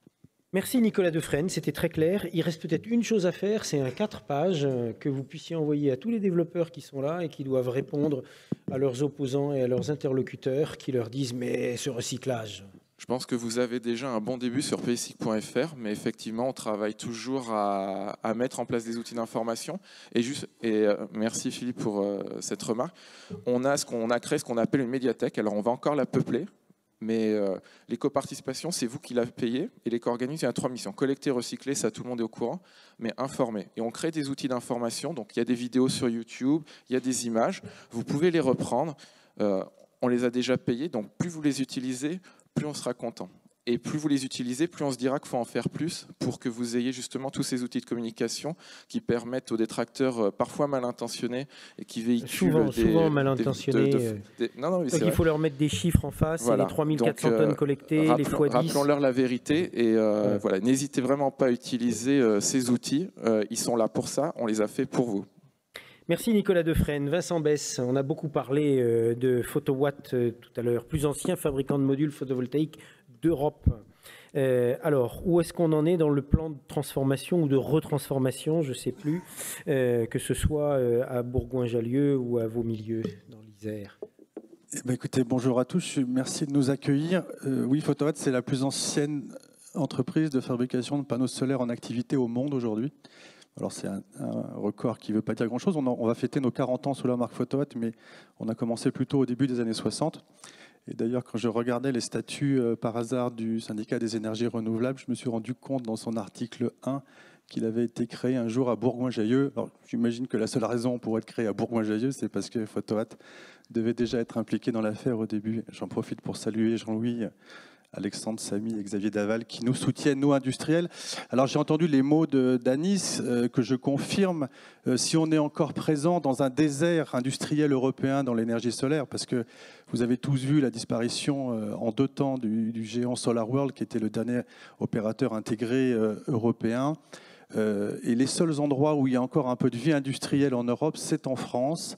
[SPEAKER 1] Merci Nicolas Defresne, c'était très clair. Il reste peut-être une chose à faire, c'est un quatre pages euh, que vous puissiez envoyer à tous les développeurs qui sont là et qui doivent répondre à leurs opposants et à leurs interlocuteurs qui leur disent « mais ce recyclage ».
[SPEAKER 4] Je pense que vous avez déjà un bon début sur P S I C point F R, mais effectivement, on travaille toujours à, à mettre en place des outils d'information. Et, juste, et euh, merci Philippe pour euh, cette remarque. On a, ce qu'on a créé ce qu'on appelle une médiathèque. Alors, on va encore la peupler, mais euh, l'éco-participation, c'est vous qui la payez. Et l'éco-organisme, il y a trois missions. Collecter, recycler, ça tout le monde est au courant, mais informer. Et on crée des outils d'information. Donc, il y a des vidéos sur YouTube, il y a des images. Vous pouvez les reprendre. Euh, on les a déjà payés, donc plus vous les utilisez, plus on sera content. Et plus vous les utilisez, plus on se dira qu'il faut en faire plus pour que vous ayez justement tous ces outils de communication qui permettent aux détracteurs parfois mal intentionnés et qui véhiculent
[SPEAKER 1] souvent,
[SPEAKER 4] des...
[SPEAKER 1] Souvent mal intentionnés.
[SPEAKER 4] De, de, de, de, non, non, mais
[SPEAKER 1] Donc il faut leur mettre des chiffres en face,
[SPEAKER 4] voilà.
[SPEAKER 1] Les trois mille quatre cents
[SPEAKER 4] Donc,
[SPEAKER 1] tonnes collectées,
[SPEAKER 4] euh,
[SPEAKER 1] les fois dix.
[SPEAKER 4] Rappelons-leur la vérité et euh, ouais. voilà, n'hésitez vraiment pas à utiliser euh, ces outils. Euh, ils sont là pour ça, on les a fait pour vous.
[SPEAKER 1] Merci Nicolas Defresne. Vincent Besse, on a beaucoup parlé euh, de Photowatt euh, tout à l'heure, plus ancien fabricant de modules photovoltaïques d'Europe. Euh, alors, où est-ce qu'on en est dans le plan de transformation ou de retransformation, je ne sais plus, euh, que ce soit euh, à Bourgoin-Jallieu ou à Vaux-Milieu, dans l'Isère?
[SPEAKER 5] Eh bien, écoutez, bonjour à tous, merci de nous accueillir. Euh, oui, Photowatt, c'est la plus ancienne entreprise de fabrication de panneaux solaires en activité au monde aujourd'hui. Alors c'est un, un record qui ne veut pas dire grand-chose. On, on va fêter nos quarante ans sous la marque Photowatt, mais on a commencé plutôt au début des années soixante. Et d'ailleurs, quand je regardais les statuts euh, par hasard du syndicat des énergies renouvelables, je me suis rendu compte dans son article un qu'il avait été créé un jour à Bourgoin-Jallieu. Alors j'imagine que la seule raison pour être créé à Bourgoin-Jallieu, c'est parce que Photowatt devait déjà être impliqué dans l'affaire au début. J'en profite pour saluer Jean-Louis, Alexandre, Samy et Xavier Daval qui nous soutiennent, nous industriels. Alors j'ai entendu les mots de d'Anis euh, que je confirme. Euh, si on est encore présent dans un désert industriel européen dans l'énergie solaire, parce que vous avez tous vu la disparition euh, en deux temps du, du géant SolarWorld qui était le dernier opérateur intégré euh, européen. Euh, et les seuls endroits où il y a encore un peu de vie industrielle en Europe, c'est en France,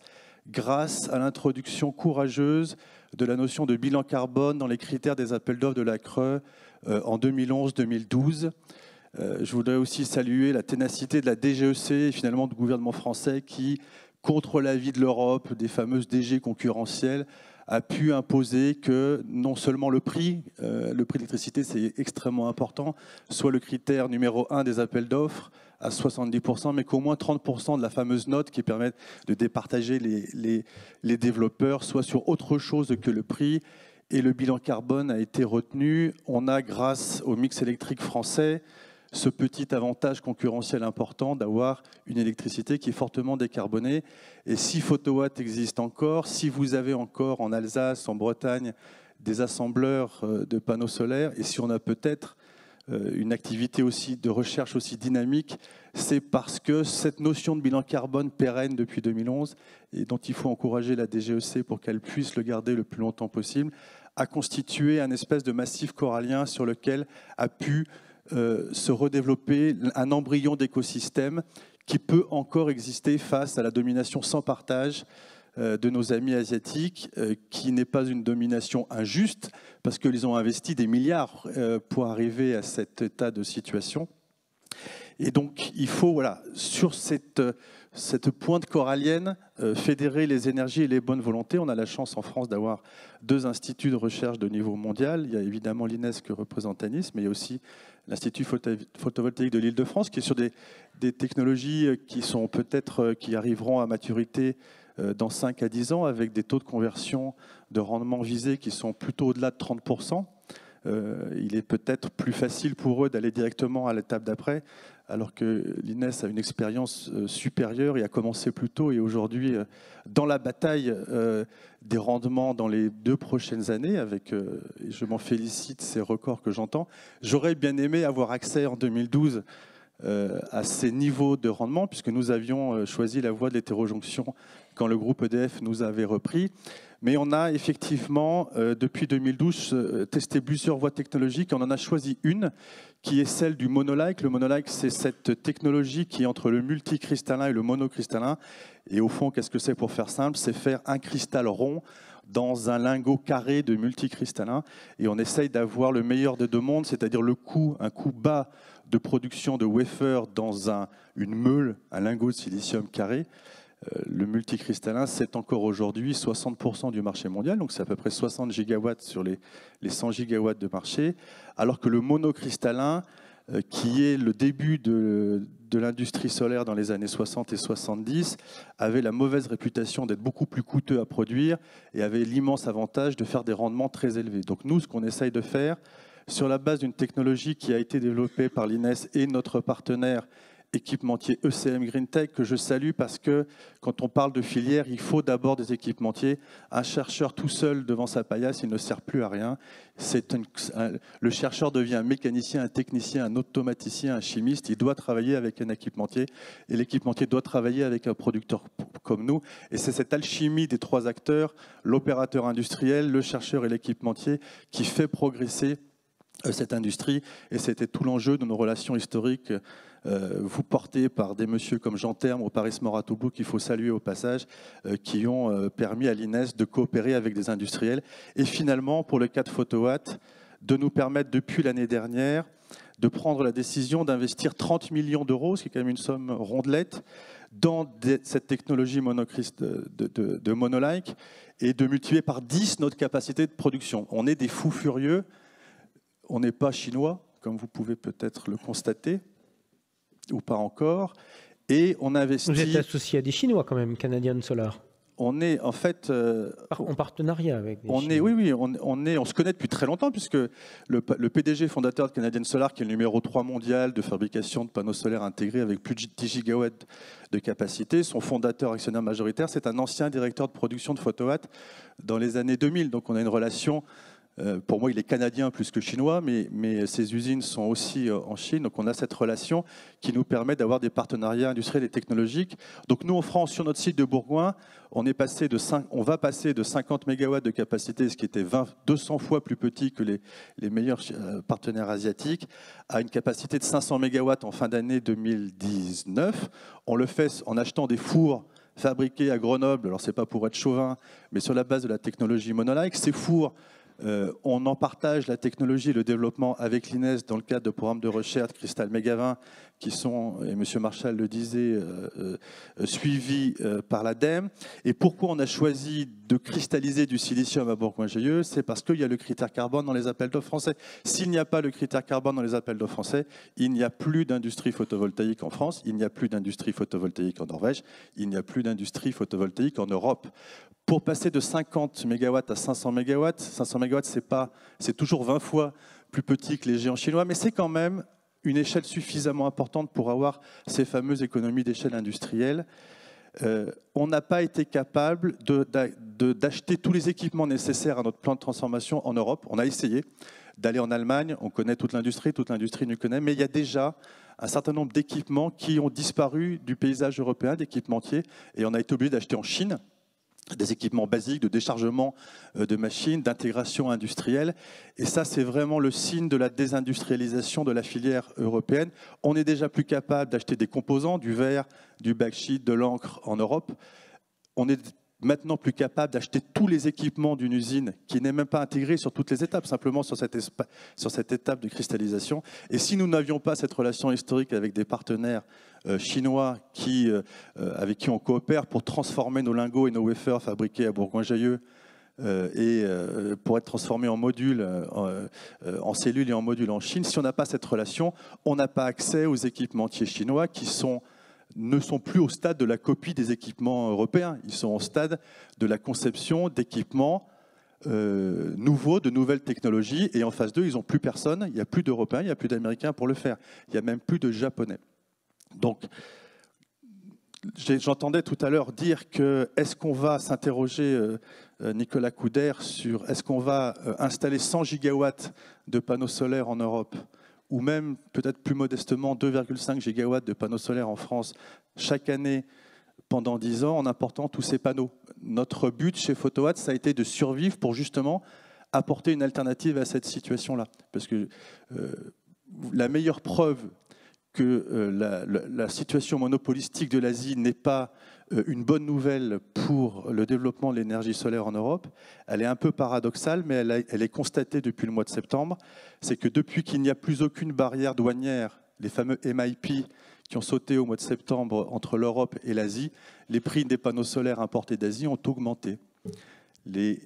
[SPEAKER 5] grâce à l'introduction courageuse de la notion de bilan carbone dans les critères des appels d'offres de la C R E euh, en deux mille onze deux mille douze. Euh, je voudrais aussi saluer la ténacité de la D G E C et finalement du gouvernement français qui, contre l'avis de l'Europe, des fameuses D G concurrentielles, a pu imposer que non seulement le prix, euh, le prix de l'électricité, c'est extrêmement important, soit le critère numéro un des appels d'offres à soixante-dix pour cent, mais qu'au moins trente pour cent de la fameuse note qui permet de départager les, les, les développeurs soit sur autre chose que le prix. Et le bilan carbone a été retenu. On a, grâce au mix électrique français, ce petit avantage concurrentiel important d'avoir une électricité qui est fortement décarbonée. Et si Photowatt existe encore, si vous avez encore en Alsace, en Bretagne, des assembleurs de panneaux solaires, et si on a peut-être une activité aussi de recherche aussi dynamique, c'est parce que cette notion de bilan carbone pérenne depuis deux mille onze, et dont il faut encourager la D G E C pour qu'elle puisse le garder le plus longtemps possible, a constitué un espèce de massif corallien sur lequel a pu euh, se redévelopper un embryon d'écosystème qui peut encore exister face à la domination sans partage de nos amis asiatiques, qui n'est pas une domination injuste, parce qu'ils ont investi des milliards pour arriver à cet état de situation. Et donc, il faut, voilà, sur cette, cette pointe corallienne, fédérer les énergies et les bonnes volontés. On a la chance en France d'avoir deux instituts de recherche de niveau mondial. Il y a évidemment l'I N E S que représente Anis, mais il y a aussi l'Institut photovoltaïque de l'Île-de-France, qui est sur des, des technologies qui sont peut-être, qui arriveront à maturité dans cinq à dix ans, avec des taux de conversion de rendement visés qui sont plutôt au-delà de trente pour cent. Euh, il est peut-être plus facile pour eux d'aller directement à l'étape d'après, alors que l'I N E S a une expérience euh, supérieure et a commencé plus tôt. Et aujourd'hui, euh, dans la bataille euh, des rendements dans les deux prochaines années, avec, euh, et je m'en félicite, ces records que j'entends, j'aurais bien aimé avoir accès en deux mille douze Euh, à ces niveaux de rendement, puisque nous avions euh, choisi la voie de l'hétérojonction quand le groupe E D F nous avait repris. Mais on a effectivement, euh, depuis deux mille douze, euh, testé plusieurs voies technologiques. On en a choisi une qui est celle du monolike. Le monolike, c'est cette technologie qui est entre le multicristallin et le monocristallin. Et au fond, qu'est-ce que c'est, pour faire simple? C'est faire un cristal rond dans un lingot carré de multicristallin. Et on essaye d'avoir le meilleur des deux mondes, c'est-à-dire le coût, un coût bas de production de wafer dans un, une meule, un lingot de silicium carré. Euh, le multicristallin, c'est encore aujourd'hui soixante pour cent du marché mondial, donc c'est à peu près soixante gigawatts sur les, les cent gigawatts de marché, alors que le monocristallin, euh, qui est le début de, de l'industrie solaire dans les années soixante et soixante-dix, avait la mauvaise réputation d'être beaucoup plus coûteux à produire et avait l'immense avantage de faire des rendements très élevés. Donc nous, ce qu'on essaye de faire, sur la base d'une technologie qui a été développée par l'I N E S et notre partenaire équipementier E C M GreenTech, que je salue, parce que quand on parle de filière, il faut d'abord des équipementiers. Un chercheur tout seul devant sa paillasse, il ne sert plus à rien. C'est un, un, le chercheur devient un mécanicien, un technicien, un automaticien, un chimiste. Il doit travailler avec un équipementier et l'équipementier doit travailler avec un producteur comme nous. Et c'est cette alchimie des trois acteurs, l'opérateur industriel, le chercheur et l'équipementier, qui fait progresser cette industrie, et c'était tout l'enjeu de nos relations historiques, euh, vous portez par des messieurs comme Jean Terme ou Paris Moratoubou, qu'il faut saluer au passage, euh, qui ont euh, permis à l'I N E S de coopérer avec des industriels, et finalement, pour le cas de Photowatt, de nous permettre depuis l'année dernière de prendre la décision d'investir trente millions d'euros, ce qui est quand même une somme rondelette, dans des, cette technologie monocryst, de, de, de monolike, et de multiplier par dix notre capacité de production. On est des fous furieux. On n'est pas chinois, comme vous pouvez peut-être le constater, ou pas encore, et on investit...
[SPEAKER 1] Vous êtes associé à des Chinois quand même, Canadian Solar.
[SPEAKER 5] On est en fait... Euh,
[SPEAKER 1] en partenariat avec des
[SPEAKER 5] on
[SPEAKER 1] Chinois.
[SPEAKER 5] Est, oui, oui, on, on, est, on se connaît depuis très longtemps, puisque le, le P D G fondateur de Canadian Solar, qui est le numéro trois mondial de fabrication de panneaux solaires intégrés avec plus de dix gigawatts de capacité, son fondateur actionnaire majoritaire, c'est un ancien directeur de production de Photowatt dans les années deux mille. Donc on a une relation... Pour moi, il est canadien plus que chinois, mais, mais ses usines sont aussi en Chine. Donc, on a cette relation qui nous permet d'avoir des partenariats industriels et technologiques. Donc, nous, en France, sur notre site de Bourgoin, on, est passé de cinq, on va passer de cinquante mégawatts de capacité, ce qui était vingt, deux cents fois plus petit que les, les meilleurs partenaires asiatiques, à une capacité de cinq cents mégawatts en fin d'année deux mille dix-neuf. On le fait en achetant des fours fabriqués à Grenoble, alors c'est pas pour être chauvin, mais sur la base de la technologie Monolike. Ces fours, euh, on en partage la technologie et le développement avec l'I N E S dans le cadre de programmes de recherche Cristal Mégavin, qui sont, et M. Marchal le disait, euh, euh, suivis euh, par l'ADEME. Et pourquoi on a choisi de cristalliser du silicium à Bourgoin-Jallieu? C'est parce qu'il y a le critère carbone dans les appels d'offres français. S'il n'y a pas le critère carbone dans les appels d'offres français, il n'y a plus d'industrie photovoltaïque en France, il n'y a plus d'industrie photovoltaïque en Norvège, il n'y a plus d'industrie photovoltaïque en Europe. Pour passer de cinquante mégawatts à cinq cents mégawatts, cinq cents mégawatts, c'est pas, c'est toujours vingt fois plus petit que les géants chinois, mais c'est quand même une échelle suffisamment importante pour avoir ces fameuses économies d'échelle industrielle. Euh, on n'a pas été capable de, de, d'acheter tous les équipements nécessaires à notre plan de transformation en Europe. On a essayé d'aller en Allemagne, on connaît toute l'industrie, toute l'industrie nous connaît, mais il y a déjà un certain nombre d'équipements qui ont disparu du paysage européen, d'équipementiers, et on a été obligé d'acheter en Chine des équipements basiques de déchargement de machines, d'intégration industrielle. Et ça, c'est vraiment le signe de la désindustrialisation de la filière européenne. On est déjà plus capable d'acheter des composants, du verre, du backsheet, de l'encre en Europe. On est maintenant plus capable d'acheter tous les équipements d'une usine qui n'est même pas intégrée sur toutes les étapes, simplement sur cette, sur cette étape de cristallisation. Et si nous n'avions pas cette relation historique avec des partenaires euh, chinois qui, euh, avec qui on coopère pour transformer nos lingots et nos wafers fabriqués à Bourgoin-Jallieu euh, et euh, pour être transformés en modules, euh, euh, en cellules et en modules en Chine, si on n'a pas cette relation, on n'a pas accès aux équipementiers chinois qui sont ne sont plus au stade de la copie des équipements européens. Ils sont au stade de la conception d'équipements euh, nouveaux, de nouvelles technologies. Et en phase deux, ils n'ont plus personne. Il n'y a plus d'Européens, il n'y a plus d'Américains pour le faire. Il n'y a même plus de Japonais. Donc, j'entendais tout à l'heure dire que est-ce qu'on va s'interroger, euh, Nicolas Couder, sur est-ce qu'on va euh, installer cent gigawatts de panneaux solaires en Europe, ou même, peut-être plus modestement, deux virgule cinq gigawatts de panneaux solaires en France chaque année pendant dix ans en important tous ces panneaux. Notre but chez Photowatt, ça a été de survivre pour justement apporter une alternative à cette situation-là. Parce que euh, la meilleure preuve que euh, la, la, la situation monopolistique de l'Asie n'est pas euh, une bonne nouvelle pour le développement de l'énergie solaire en Europe, elle est un peu paradoxale, mais elle, a, elle est constatée depuis le mois de septembre. C'est que depuis qu'il n'y a plus aucune barrière douanière, les fameux M I P qui ont sauté au mois de septembre entre l'Europe et l'Asie, les prix des panneaux solaires importés d'Asie ont augmenté. Les,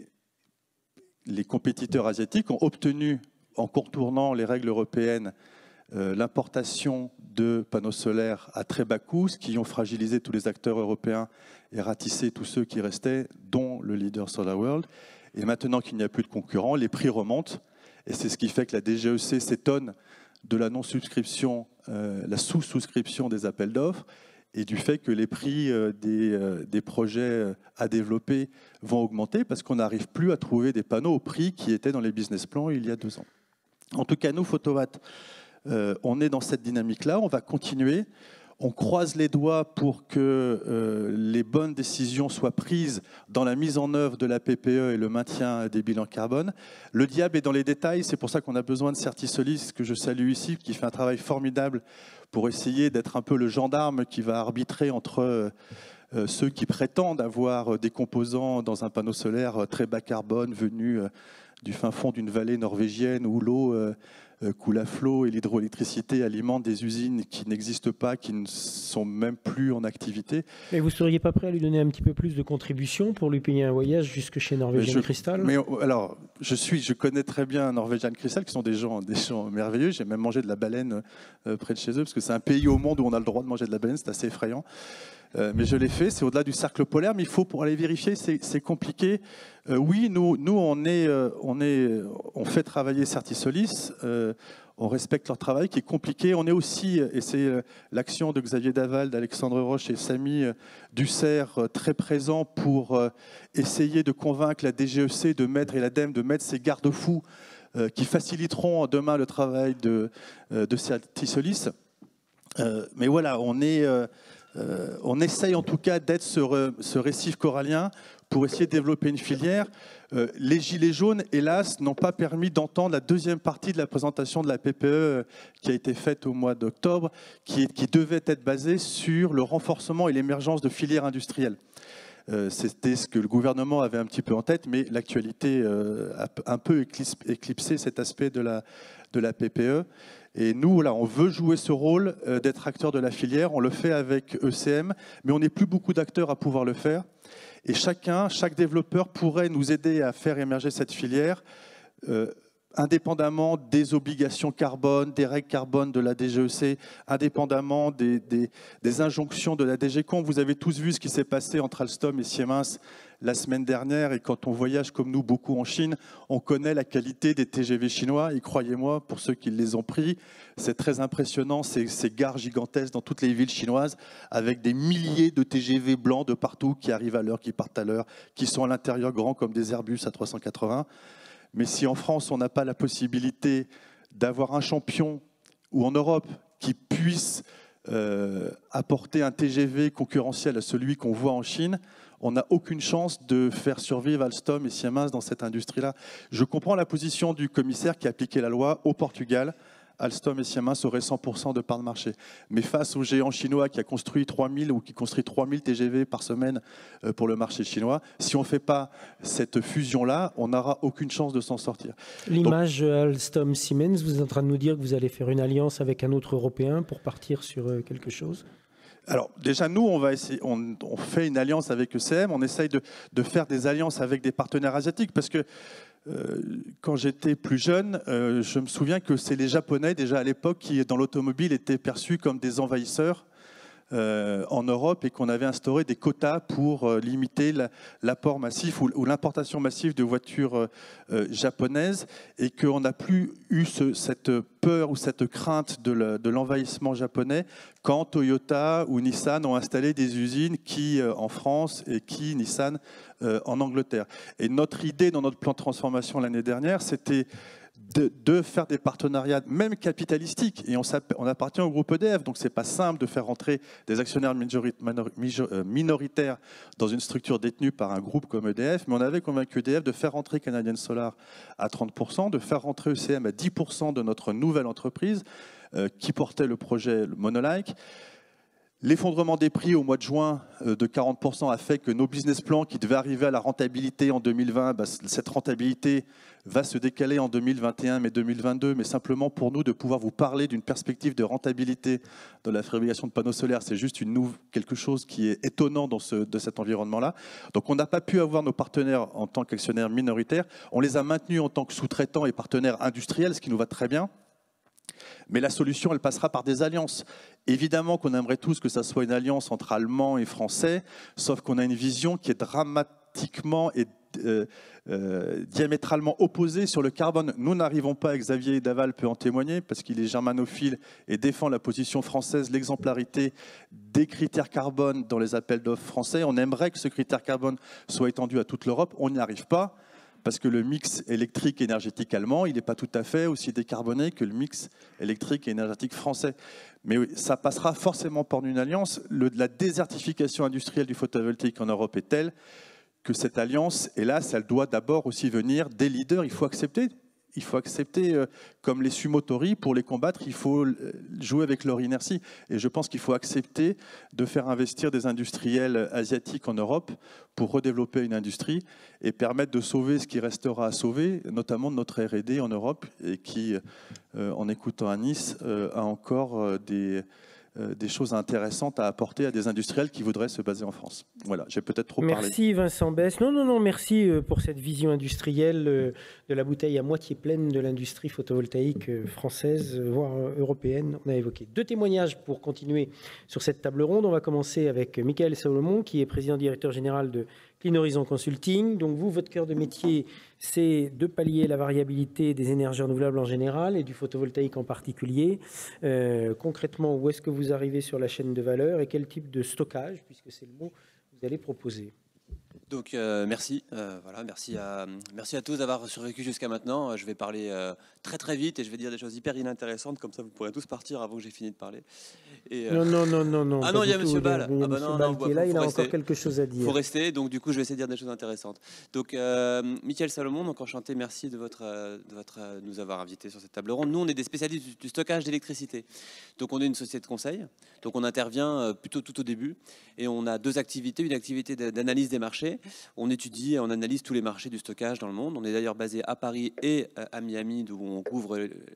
[SPEAKER 5] les compétiteurs asiatiques ont obtenu, en contournant les règles européennes, Euh, l'importation de panneaux solaires à très bas coût, ce qui ont fragilisé tous les acteurs européens et ratissé tous ceux qui restaient, dont le leader SolarWorld. Et maintenant qu'il n'y a plus de concurrents, les prix remontent. Et c'est ce qui fait que la D G E C s'étonne de la non-souscription, euh, la sous-souscription des appels d'offres et du fait que les prix euh, des, euh, des projets à développer vont augmenter parce qu'on n'arrive plus à trouver des panneaux au prix qui étaient dans les business plans il y a deux ans. En tout cas, nous, Photowatt, Euh, on est dans cette dynamique-là, on va continuer. On croise les doigts pour que euh, les bonnes décisions soient prises dans la mise en œuvre de la P P E et le maintien des bilans carbone. Le diable est dans les détails, c'est pour ça qu'on a besoin de Certisolis, que je salue ici, qui fait un travail formidable pour essayer d'être un peu le gendarme qui va arbitrer entre euh, ceux qui prétendent avoir des composants dans un panneau solaire très bas carbone venus euh, du fin fond d'une vallée norvégienne où l'eau euh, coule à flot et l'hydroélectricité alimente des usines qui n'existent pas, qui ne sont même plus en activité.
[SPEAKER 1] Mais vous ne seriez pas prêt à lui donner un petit peu plus de contribution pour lui payer un voyage jusque chez Norwegian
[SPEAKER 5] je,
[SPEAKER 1] Crystal?
[SPEAKER 5] Mais alors, je suis, je connais très bien Norwegian Crystal, qui sont des gens, des gens merveilleux. J'ai même mangé de la baleine euh, près de chez eux, parce que c'est un pays au monde où on a le droit de manger de la baleine, c'est assez effrayant. Euh, mais je l'ai fait, c'est au-delà du cercle polaire, mais il faut, pour aller vérifier, c'est compliqué. Euh, oui, nous, nous on, est, euh, on, est, on fait travailler Certisolis, euh, on respecte leur travail qui est compliqué. On est aussi, et c'est l'action de Xavier Daval, d'Alexandre Roche et Samy Dussert, très présent pour euh, essayer de convaincre la D G E C de mettre, et l'ADEME de mettre ces garde-fous euh, qui faciliteront demain le travail de, euh, de Certisolis. Euh, mais voilà, on est... Euh, Euh, on essaye en tout cas d'être ce, ce récif corallien pour essayer de développer une filière. Euh, les gilets jaunes, hélas, n'ont pas permis d'entendre la deuxième partie de la présentation de la P P E qui a été faite au mois d'octobre, qui, qui devait être basée sur le renforcement et l'émergence de filières industrielles. Euh, C'était ce que le gouvernement avait un petit peu en tête, mais l'actualité euh, a un peu éclipsé cet aspect de la, de la P P E. Et nous, là, on veut jouer ce rôle euh, d'être acteur de la filière. On le fait avec E C M, mais on n'est plus beaucoup d'acteurs à pouvoir le faire. Et chacun, chaque développeur pourrait nous aider à faire émerger cette filière, euh, indépendamment des obligations carbone, des règles carbone de la D G E C, indépendamment des, des, des injonctions de la D G COM. Vous avez tous vu ce qui s'est passé entre Alstom et Siemens la semaine dernière, et quand on voyage comme nous beaucoup en Chine, on connaît la qualité des T G V chinois, et croyez-moi, pour ceux qui les ont pris, c'est très impressionnant, ces, ces gares gigantesques dans toutes les villes chinoises, avec des milliers de T G V blancs de partout qui arrivent à l'heure, qui partent à l'heure, qui sont à l'intérieur grands comme des Airbus à trois cent quatre-vingts. Mais si en France, on n'a pas la possibilité d'avoir un champion, ou en Europe, qui puisse euh, apporter un T G V concurrentiel à celui qu'on voit en Chine, on n'a aucune chance de faire survivre Alstom et Siemens dans cette industrie-là. Je comprends la position du commissaire qui a appliqué la loi au Portugal. Alstom et Siemens auraient cent pour cent de part de marché. Mais face au géant chinois qui a construit trois mille ou qui construit trois mille T G V par semaine pour le marché chinois, si on ne fait pas cette fusion-là, on n'aura aucune chance de s'en sortir.
[SPEAKER 1] L'image Alstom-Siemens, vous êtes en train de nous dire que vous allez faire une alliance avec un autre Européen pour partir sur quelque chose ?
[SPEAKER 5] Alors déjà, nous, on, va essayer, on, on fait une alliance avec E C M, on essaye de, de faire des alliances avec des partenaires asiatiques, parce que euh, quand j'étais plus jeune, euh, je me souviens que c'est les Japonais, déjà à l'époque, qui dans l'automobile étaient perçus comme des envahisseurs euh, en Europe, et qu'on avait instauré des quotas pour euh, limiter l'apport massif ou, ou l'importation massive de voitures euh, japonaises, et qu'on n'a plus eu ce, cette peur ou cette crainte de l'envahissement japonais quand Toyota ou Nissan ont installé des usines qui euh, en France et qui Nissan euh, en Angleterre. Et notre idée dans notre plan de transformation l'année dernière, c'était De, de faire des partenariats, même capitalistiques, et on, on appartient au groupe E D F, donc c'est pas simple de faire rentrer des actionnaires minoritaires dans une structure détenue par un groupe comme E D F, mais on avait convaincu E D F de faire rentrer Canadian Solar à trente pour cent, de faire rentrer E C M à dix pour cent de notre nouvelle entreprise euh, qui portait le projet le Monolike. L'effondrement des prix au mois de juin de quarante pour cent a fait que nos business plans qui devaient arriver à la rentabilité en deux mille vingt, bah, cette rentabilité va se décaler en deux mille vingt et un, mais deux mille vingt-deux. Mais simplement pour nous de pouvoir vous parler d'une perspective de rentabilité de la fabrication de panneaux solaires, c'est juste une nouve, quelque chose qui est étonnant dans ce, de cet environnement-là. Donc on n'a pas pu avoir nos partenaires en tant qu'actionnaires minoritaires. On les a maintenus en tant que sous-traitants et partenaires industriels, ce qui nous va très bien. Mais la solution, elle passera par des alliances. Évidemment qu'on aimerait tous que ça soit une alliance entre Allemands et Français, sauf qu'on a une vision qui est dramatiquement et euh, euh, diamétralement opposée sur le carbone. Nous n'arrivons pas, et Xavier Daval peut en témoigner, parce qu'il est germanophile et défend la position française, l'exemplarité des critères carbone dans les appels d'offres français. On aimerait que ce critère carbone soit étendu à toute l'Europe. On n'y arrive pas, parce que le mix électrique et énergétique allemand, il n'est pas tout à fait aussi décarboné que le mix électrique et énergétique français. Mais oui, ça passera forcément par une alliance. Le, la désertification industrielle du photovoltaïque en Europe est telle que cette alliance, hélas, elle doit d'abord aussi venir des leaders. Il faut accepter, il faut accepter euh, comme les sumotori, pour les combattre, il faut jouer avec leur inertie. Et je pense qu'il faut accepter de faire investir des industriels asiatiques en Europe pour redévelopper une industrie et permettre de sauver ce qui restera à sauver, notamment notre R et D en Europe, et qui, euh, en écoutant à Nice, euh, a encore euh, des... des choses intéressantes à apporter à des industriels qui voudraient se baser en France. Voilà, j'ai peut-être trop
[SPEAKER 1] merci
[SPEAKER 5] parlé.
[SPEAKER 1] Merci Vincent Besse. Non, non, non, merci pour cette vision industrielle de la bouteille à moitié pleine de l'industrie photovoltaïque française, voire européenne. On a évoqué deux témoignages pour continuer sur cette table ronde. On va commencer avec Michael Salomon, qui est président-directeur général de Clean Horizon Consulting. Donc vous, votre cœur de métier, c'est de pallier la variabilité des énergies renouvelables en général et du photovoltaïque en particulier. Euh, concrètement, où est-ce que vous arrivez sur la chaîne de valeur et quel type de stockage, puisque c'est le mot, vous allez proposer?
[SPEAKER 6] Donc euh, merci, euh, voilà, merci à, merci à tous d'avoir survécu jusqu'à maintenant. Je vais parler euh, très très vite et je vais dire des choses hyper inintéressantes, comme ça vous pourrez tous partir avant que j'ai fini de parler. Et, euh...
[SPEAKER 1] Non, non, non, non, non.
[SPEAKER 6] Ah non, il y a Monsieur Ball.
[SPEAKER 1] Il y a
[SPEAKER 6] Ah bah
[SPEAKER 1] Monsieur
[SPEAKER 6] non,
[SPEAKER 1] Ball
[SPEAKER 6] non,
[SPEAKER 1] qui
[SPEAKER 6] faut,
[SPEAKER 1] est là,
[SPEAKER 6] faut
[SPEAKER 1] il a
[SPEAKER 6] rester.
[SPEAKER 1] encore quelque chose à dire.
[SPEAKER 6] Il faut rester, donc du coup je vais essayer de dire des choses intéressantes. Donc euh, Mickaël Salomon, donc enchanté, merci de votre, de votre, de nous avoir invités sur cette table ronde. Nous on est des spécialistes du, du stockage d'électricité. Donc on est une société de conseil, donc on intervient plutôt tout au début et on a deux activités, une activité d'analyse des marchés. On étudie et on analyse tous les marchés du stockage dans le monde. On est d'ailleurs basé à Paris et à Miami, d'où on couvre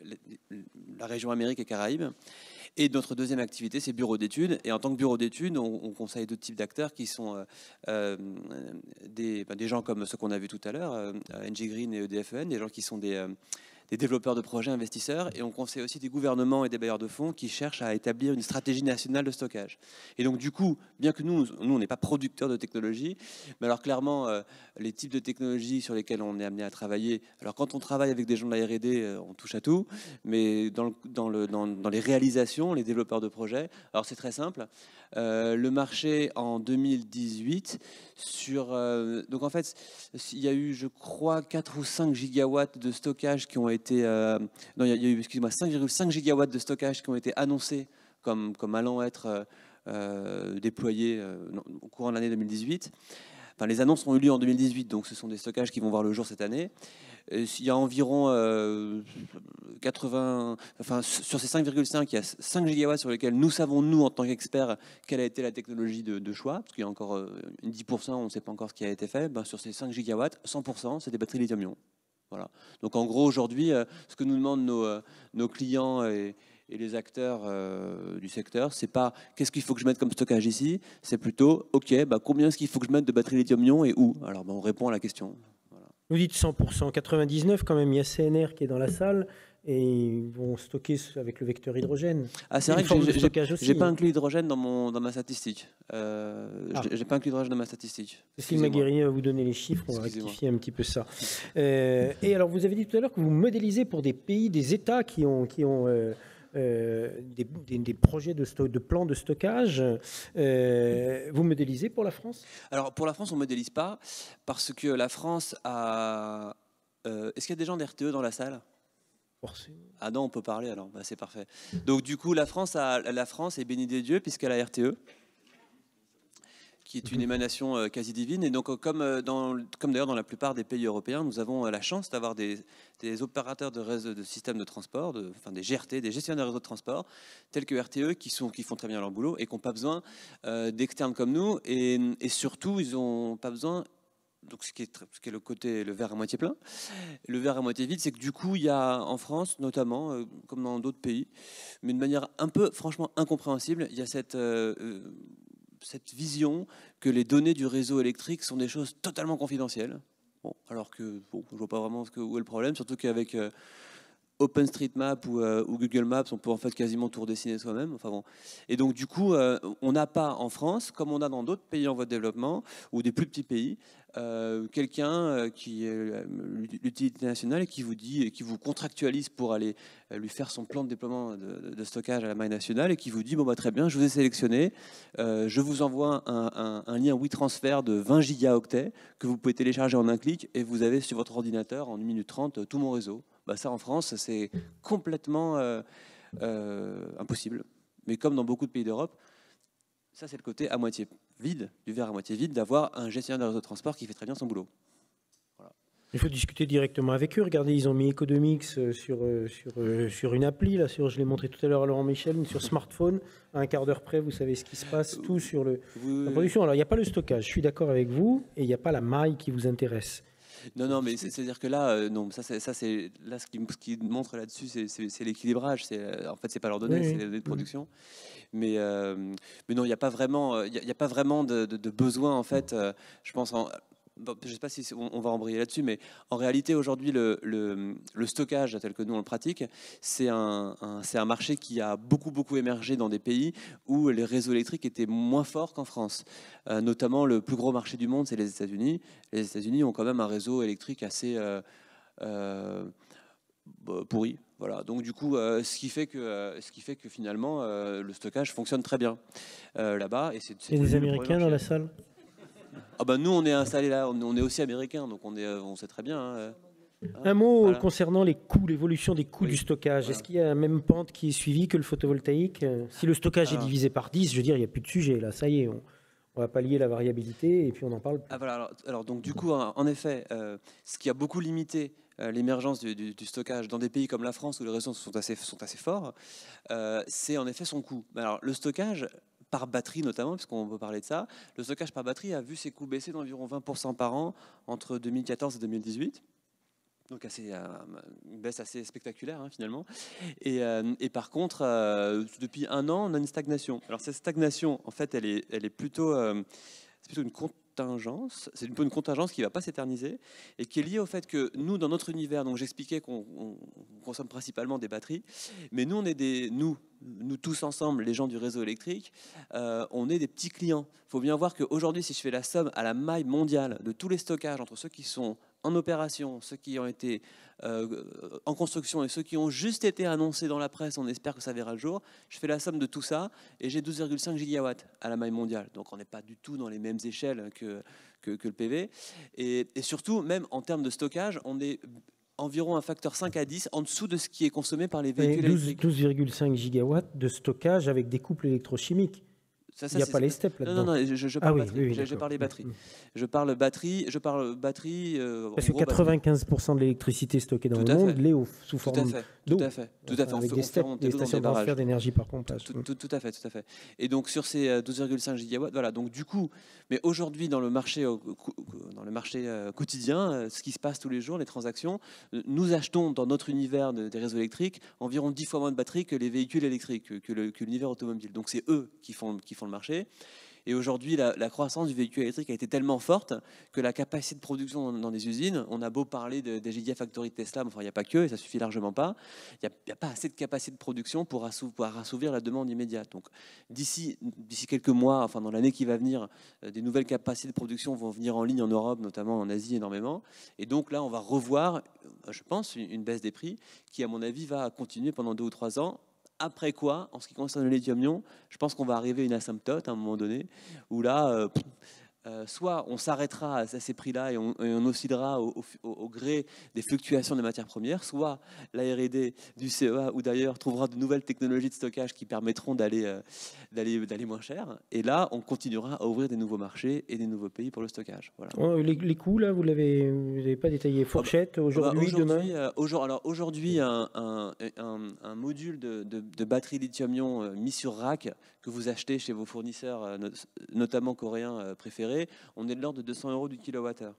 [SPEAKER 6] la région Amérique et Caraïbes. Et notre deuxième activité, c'est bureau d'études. Et en tant que bureau d'études, on, on conseille deux types d'acteurs qui sont euh, euh, des, ben, des gens comme ceux qu'on a vus tout à l'heure, euh, N G Green et E D F E N, des gens qui sont des, euh, des développeurs de projets, investisseurs. Et on conseille aussi des gouvernements et des bailleurs de fonds qui cherchent à établir une stratégie nationale de stockage. Et donc du coup, bien que nous, nous on n'est pas producteurs de technologie, mais alors clairement, euh, les types de technologies sur lesquelles on est amené à travailler, alors quand on travaille avec des gens de la R et D, euh, on touche à tout, mais dans, le, dans, le, dans, dans les réalisations, les développeurs de projets, alors c'est très simple. Euh, le marché en deux mille dix-huit, sur, euh, donc en fait, il y a eu, je crois, quatre ou cinq gigawatts de stockage qui ont été, euh, non, il y a, il y a eu, excusez-moi, cinq virgule cinq gigawatts de stockage qui ont été annoncés comme, comme allant être euh, déployés euh, au courant de l'année deux mille dix-huit. Enfin, les annonces ont eu lieu en deux mille dix-huit, donc ce sont des stockages qui vont voir le jour cette année. Il y a environ euh, quatre-vingts, enfin sur ces cinq virgule cinq, il y a cinq gigawatts sur lesquels nous savons, nous, en tant qu'experts, quelle a été la technologie de, de choix, parce qu'il y a encore euh, dix pour cent, on ne sait pas encore ce qui a été fait. Ben, sur ces cinq gigawatts, cent pour cent, c'est des batteries lithium-ion. Voilà. Donc en gros, aujourd'hui, euh, ce que nous demandent nos, euh, nos clients et, et les acteurs euh, du secteur, c'est pas qu'est-ce qu'il faut que je mette comme stockage ici, c'est plutôt, ok, bah, combien est-ce qu'il faut que je mette de batteries lithium-ion et où. Alors ben, on répond à la question.
[SPEAKER 1] Vous dites cent pour cent, quatre-vingt-dix-neuf quand même, il y a C N R qui est dans la salle et ils vont stocker avec le vecteur hydrogène.
[SPEAKER 6] Ah, c'est vrai que j'ai pas inclus l'hydrogène dans, mon, dans ma statistique. Euh, ah. J'ai pas inclus l'hydrogène dans ma statistique.
[SPEAKER 1] Cécile Maguiry va vous donner les chiffres, on va rectifier un petit peu ça. Euh, et alors, vous avez dit tout à l'heure que vous modélisez pour des pays, des États qui ont... Qui ont euh, Euh, des, des, des projets de, stock, de plans de stockage. Euh, vous modélisez pour la France?
[SPEAKER 6] Alors pour la France, on ne modélise pas parce que la France a... Euh, Est-ce qu'il y a des gens d'R T E dans la salle?
[SPEAKER 1] Forcément.
[SPEAKER 6] Ah non, on peut parler alors, bah, c'est parfait. Donc du coup, la France, a, la France est bénie des dieux puisqu'elle a R T E, qui est une émanation euh, quasi divine. Et donc, comme, euh, dans, comme d'ailleurs dans la plupart des pays européens, nous avons euh, la chance d'avoir des, des opérateurs de, réseau, de systèmes de transport, de, enfin des G R T, des gestionnaires de réseaux de transport, tels que R T E, qui, sont, qui font très bien leur boulot et qui n'ont pas besoin euh, d'externes comme nous. Et, et surtout, ils n'ont pas besoin... Donc, ce qui, est, ce qui est le côté, le verre à moitié plein. Le verre à moitié vide, c'est que du coup, il y a en France, notamment, euh, comme dans d'autres pays, mais de manière un peu, franchement, incompréhensible, il y a cette... Euh, euh, cette vision que les données du réseau électrique sont des choses totalement confidentielles. Bon, alors que bon, je ne vois pas vraiment ce que, où est le problème, surtout qu'avec euh, OpenStreetMap ou, euh, ou Google Maps, on peut en fait quasiment tout redessiner soi-même. Enfin bon. Et donc du coup, euh, on n'a pas en France, comme on a dans d'autres pays en voie de développement, ou des plus petits pays, euh, quelqu'un euh, qui est l'utilité nationale et qui vous dit, et qui vous contractualise pour aller euh, lui faire son plan de déploiement de, de stockage à la maille nationale et qui vous dit, bon bah très bien, je vous ai sélectionné, euh, je vous envoie un, un, un lien WeTransfer de vingt gigaoctets que vous pouvez télécharger en un clic et vous avez sur votre ordinateur en une minute trente tout mon réseau. Bah ça en France, c'est complètement euh, euh, impossible. Mais comme dans beaucoup de pays d'Europe, ça c'est le côté à moitié vide, du verre à moitié vide, d'avoir un gestionnaire de réseau de transport qui fait très bien son boulot. Voilà.
[SPEAKER 1] Il faut discuter directement avec eux. Regardez, ils ont mis Economix sur, sur, sur une appli, là, sur, je l'ai montré tout à l'heure à Laurent Michel, sur smartphone, à un quart d'heure près, vous savez ce qui se passe, tout sur le, vous... la production. Alors il n'y a pas le stockage, je suis d'accord avec vous, et il n'y a pas la maille qui vous intéresse.
[SPEAKER 6] Non, non, mais c'est-à-dire que là, euh, non, ça, c'est, ça, c'est là ce qui, ce qui montre là-dessus, c'est, c'est, c'est l'équilibrage. C'est, en fait, c'est pas leurs données, oui, c'est les données de production. Mais, euh, mais non, il n'y a pas vraiment, il y a, a pas vraiment de, de, de besoin en fait. Euh, je pense. En, bon, je ne sais pas si on, on va embrayer là-dessus, mais en réalité, aujourd'hui, le, le, le stockage tel que nous on le pratique, c'est un, un, c'est un marché qui a beaucoup, beaucoup émergé dans des pays où les réseaux électriques étaient moins forts qu'en France. Euh, notamment, le plus gros marché du monde, c'est les États-Unis. Les États-Unis ont quand même un réseau électrique assez euh, euh, pourri. Voilà. Donc du coup, euh, ce qui fait que, euh, ce qui fait que finalement, euh, le stockage fonctionne très bien euh, là-bas. Et c'est, c'est
[SPEAKER 1] Il y a des Américains dans la salle?
[SPEAKER 6] Ah bah nous, on est installé là, on on est aussi américain, donc on, est, on sait très bien. Hein.
[SPEAKER 1] Un mot
[SPEAKER 6] Voilà.
[SPEAKER 1] concernant les coûts, l'évolution des coûts
[SPEAKER 6] Oui.
[SPEAKER 1] du stockage.
[SPEAKER 6] Voilà.
[SPEAKER 1] Est-ce qu'il y a la même pente qui est suivie que le photovoltaïque? Si le stockage
[SPEAKER 6] Alors.
[SPEAKER 1] est divisé par dix, je veux dire, il n'y a plus de sujet. Là, ça y est, on, on va pallier la variabilité et puis on en parle plus.
[SPEAKER 6] Ah, voilà, alors, alors, donc du coup, en, en effet, euh, ce qui a beaucoup limité euh, l'émergence du, du- du stockage dans des pays comme la France où les réseaux sont assez, sont assez forts, euh, c'est en effet son coût. Alors le stockage par batterie notamment, puisqu'on peut parler de ça, le stockage par batterie a vu ses coûts baisser d'environ vingt pour cent par an entre deux mille quatorze et deux mille dix-huit. Donc assez, euh, une baisse assez spectaculaire hein, finalement. Et, euh, et par contre, euh, depuis un an, on a une stagnation. Alors cette stagnation, en fait, elle est, elle est plutôt, euh, c'est plutôt une contingence. C'est plutôt une contingence qui ne va pas s'éterniser et qui est liée au fait que nous, dans notre univers, donc j'expliquais qu'on on- on consomme principalement des batteries, mais nous, on est des, nous, nous tous ensemble, les gens du réseau électrique, euh, on est des petits clients. Il faut bien voir qu'aujourd'hui, si je fais la somme à la maille mondiale de tous les stockages entre ceux qui sont en opération, ceux qui ont été euh, en construction et ceux qui ont juste été annoncés dans la presse, on espère que ça verra le jour. Je fais la somme de tout ça et j'ai douze virgule cinq gigawatts à la maille mondiale. Donc on n'est pas du tout dans les mêmes échelles que, que, que le P V. Et, et surtout, même en termes de stockage, on est environ un facteur cinq à dix en dessous de ce qui est consommé par les véhicules électriques.
[SPEAKER 1] douze virgule cinq gigawatts de stockage avec des couples électrochimiques.
[SPEAKER 6] Ça, ça,
[SPEAKER 1] Il n'y a
[SPEAKER 6] c'est-
[SPEAKER 1] pas les steps
[SPEAKER 6] Non,
[SPEAKER 1] là-dedans.
[SPEAKER 6] non, non, je, je
[SPEAKER 1] Ah
[SPEAKER 6] parle
[SPEAKER 1] oui,
[SPEAKER 6] batterie.
[SPEAKER 1] oui, oui,
[SPEAKER 6] je, je
[SPEAKER 1] d'accord.
[SPEAKER 6] parle des batteries.
[SPEAKER 1] Mm.
[SPEAKER 6] Je parle batterie. Je parle batterie. euh,
[SPEAKER 1] Parce
[SPEAKER 6] en
[SPEAKER 1] que
[SPEAKER 6] gros, batterie.
[SPEAKER 1] quatre-vingt-quinze pour cent de l'électricité stockée dans
[SPEAKER 6] Tout
[SPEAKER 1] le
[SPEAKER 6] à
[SPEAKER 1] monde
[SPEAKER 6] fait.
[SPEAKER 1] l'est au- sous
[SPEAKER 6] Tout à
[SPEAKER 1] forme
[SPEAKER 6] fait.
[SPEAKER 1] d'eau.
[SPEAKER 6] Tout à fait. Tout à fait. On
[SPEAKER 1] Avec
[SPEAKER 6] fait-
[SPEAKER 1] des
[SPEAKER 6] on fait
[SPEAKER 1] steps,
[SPEAKER 6] remonter
[SPEAKER 1] des
[SPEAKER 6] l'eau dans
[SPEAKER 1] stations
[SPEAKER 6] des
[SPEAKER 1] de
[SPEAKER 6] barrages.
[SPEAKER 1] transfert d'énergie par pompage.
[SPEAKER 6] Tout, tout- tout à fait, tout à fait. Et donc sur ces euh, douze virgule cinq gigawatts, voilà. Donc du coup, mais aujourd'hui dans le marché, euh, cou- dans le marché euh, quotidien, euh, ce qui se passe tous les jours, les transactions, euh, nous achetons dans notre univers de- des réseaux électriques environ dix fois moins de batteries que les véhicules électriques, que, que le- que l'univers automobile. Donc c'est eux qui font, qui font le marché. Et aujourd'hui, la, la croissance du véhicule électrique a été tellement forte que la capacité de production dans, dans les usines, on a beau parler de- des gigafactories de Tesla, mais enfin, il n'y a pas que, et ça suffit largement pas. Il n'y a, a pas assez de capacité de production pour, assou- pour assouvir la demande immédiate. Donc, d'ici d'ici quelques mois, enfin dans l'année qui va venir, euh, des nouvelles capacités de production vont venir en ligne en Europe, notamment en Asie énormément. Et donc là, on va revoir, euh, je pense, une, une baisse des prix qui, à mon avis, va continuer pendant deux ou trois ans. Après quoi, en ce qui concerne le lithium-ion, je pense qu'on va arriver à une asymptote à un moment donné, où là, euh, pff, euh, soit on s'arrêtera à ces prix-là et on, et on oscillera au, au- au gré des fluctuations des matières premières, soit la R et D du C E A ou d'ailleurs trouvera de nouvelles technologies de stockage qui permettront d'aller euh, d'aller d'aller moins cher. Et là, on continuera à ouvrir des nouveaux marchés et des nouveaux pays pour le stockage. Voilà.
[SPEAKER 1] Oh, les, les coûts, là, vous l'avez vous l'avez pas détaillé. Fourchette, aujourd'hui,
[SPEAKER 6] Bah,
[SPEAKER 1] demain
[SPEAKER 6] aujourd'hui, euh, aujourd- alors aujourd'hui, un, un- un- un module de, de- de batterie lithium-ion euh, mis sur rack que vous achetez chez vos fournisseurs, euh, not- notamment coréens euh, préférés, on est de l'ordre de deux cents euros du kilowattheure.